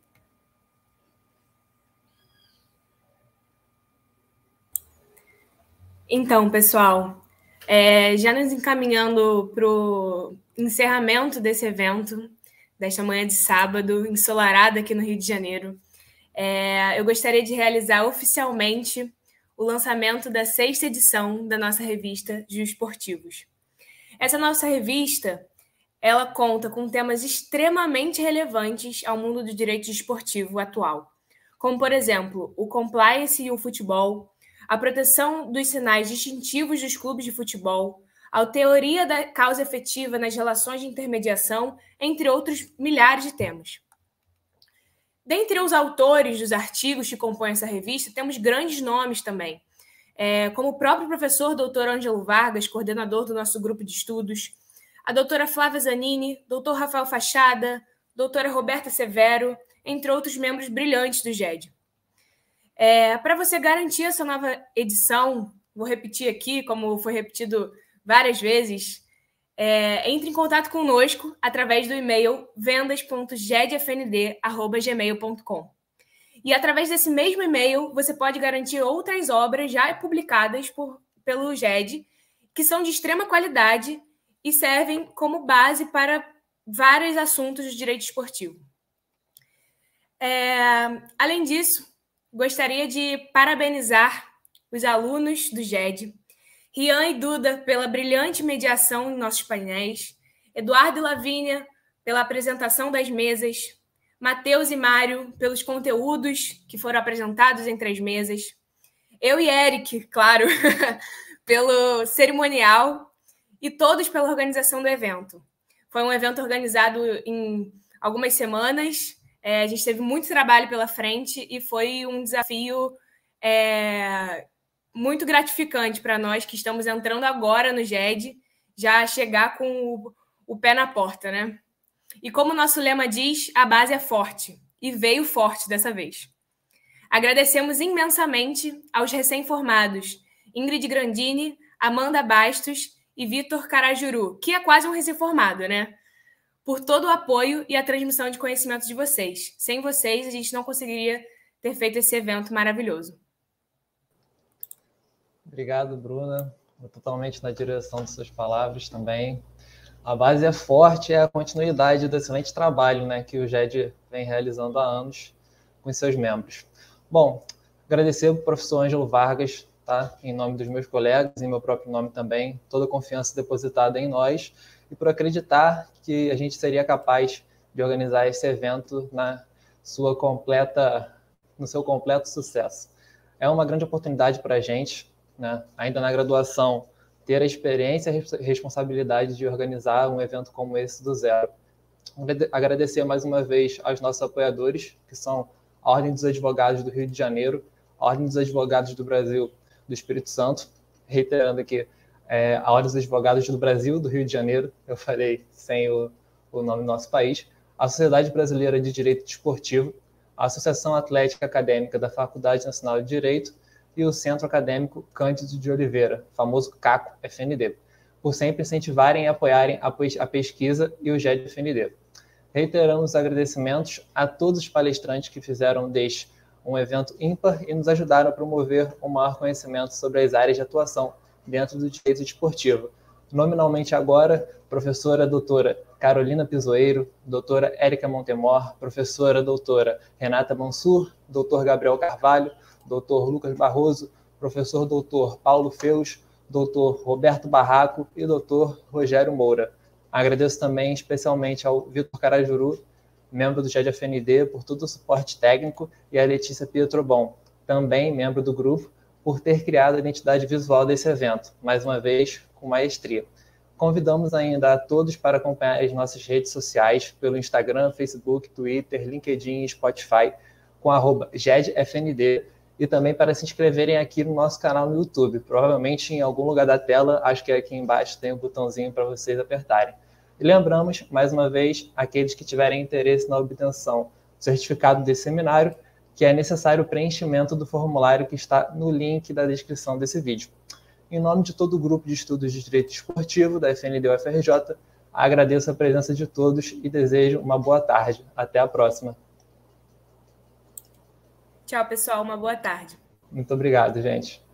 Então, pessoal, já nos encaminhando para o encerramento desse evento, desta manhã de sábado, ensolarada aqui no Rio de Janeiro, eu gostaria de realizar oficialmente o lançamento da 6ª edição da nossa revista Jusportivos. Essa nossa revista, ela conta com temas extremamente relevantes ao mundo do direito desportivo atual, como, por exemplo, o compliance e o futebol, a proteção dos sinais distintivos dos clubes de futebol, a teoria da causa efetiva nas relações de intermediação, entre outros milhares de temas. Dentre os autores dos artigos que compõem essa revista, temos grandes nomes também, como o próprio professor Dr. Ângelo Vargas, coordenador do nosso grupo de estudos, a doutora Flávia Zanini, doutor Rafael Fachada, doutora Roberta Severo, entre outros membros brilhantes do GED. Para você garantir essa nova edição, vou repetir aqui, como foi repetido várias vezes, entre em contato conosco através do e-mail vendas.gedfnd@gmail.com. E através desse mesmo e-mail, você pode garantir outras obras já publicadas pelo GED, que são de extrema qualidade e servem como base para vários assuntos do direito esportivo. Além disso, gostaria de parabenizar os alunos do GED, Rian e Duda pela brilhante mediação em nossos painéis, Eduardo e Lavínia pela apresentação das mesas, Matheus e Mário pelos conteúdos que foram apresentados entre as mesas, eu e Eric, claro, pelo cerimonial e todos pela organização do evento. Foi um evento organizado em algumas semanas, a gente teve muito trabalho pela frente e foi um desafio muito gratificante para nós que estamos entrando agora no GED, já chegar com o pé na porta, né? E como o nosso lema diz, a base é forte. E veio forte dessa vez. Agradecemos imensamente aos recém-formados Ingrid Grandini, Amanda Bastos e Vitor Carajuru, que é quase um recém-formado, né? Por todo o apoio e a transmissão de conhecimento de vocês. Sem vocês, a gente não conseguiria ter feito esse evento maravilhoso. Obrigado, Bruna. Vou totalmente na direção de suas palavras também. A base é forte, é a continuidade do excelente trabalho, né, que o GED vem realizando há anos com seus membros. Bom, agradecer ao professor Ângelo Vargas, tá, em nome dos meus colegas, em meu próprio nome também, toda a confiança depositada em nós e por acreditar que a gente seria capaz de organizar esse evento no seu completo sucesso. É uma grande oportunidade para a gente, né, ainda na graduação, ter a experiência e a responsabilidade de organizar um evento como esse do zero. Agradecer mais uma vez aos nossos apoiadores, que são a Ordem dos Advogados do Rio de Janeiro, a Ordem dos Advogados do Brasil do Espírito Santo, reiterando aqui, a Ordem dos Advogados do Brasil do Rio de Janeiro, eu falei sem o nome do nosso país, a Sociedade Brasileira de Direito Desportivo, a Associação Atlética Acadêmica da Faculdade Nacional de Direito e o Centro Acadêmico Cândido de Oliveira, famoso CACO-FND, por sempre incentivarem e apoiarem a pesquisa e o GED-FND. Reiteramos os agradecimentos a todos os palestrantes que fizeram deste um evento ímpar e nos ajudaram a promover um maior conhecimento sobre as áreas de atuação dentro do direito desportivo. Nominalmente agora, professora doutora Carolina Pisoeiro, doutora Érica Montemor, professora doutora Renata Mansur, doutor Gabriel Carvalho, doutor Lucas Barroso, professor doutor Paulo Feus, doutor Roberto Barraco e doutor Rogério Moura. Agradeço também especialmente ao Vitor Carajuru, membro do GED-FND, por todo o suporte técnico, e a Letícia Pietrobon, também membro do grupo, por ter criado a identidade visual desse evento, mais uma vez, com maestria. Convidamos ainda a todos para acompanhar as nossas redes sociais pelo Instagram, Facebook, Twitter, LinkedIn e Spotify, com @GEDFND, e também para se inscreverem aqui no nosso canal no YouTube. Provavelmente em algum lugar da tela, acho que aqui embaixo tem um botãozinho para vocês apertarem. E lembramos, mais uma vez, aqueles que tiverem interesse na obtenção do certificado desse seminário, que é necessário o preenchimento do formulário que está no link da descrição desse vídeo. Em nome de todo o grupo de estudos de Direito Esportivo da FND-UFRJ, agradeço a presença de todos e desejo uma boa tarde. Até a próxima. Tchau, pessoal. Uma boa tarde. Muito obrigado, gente.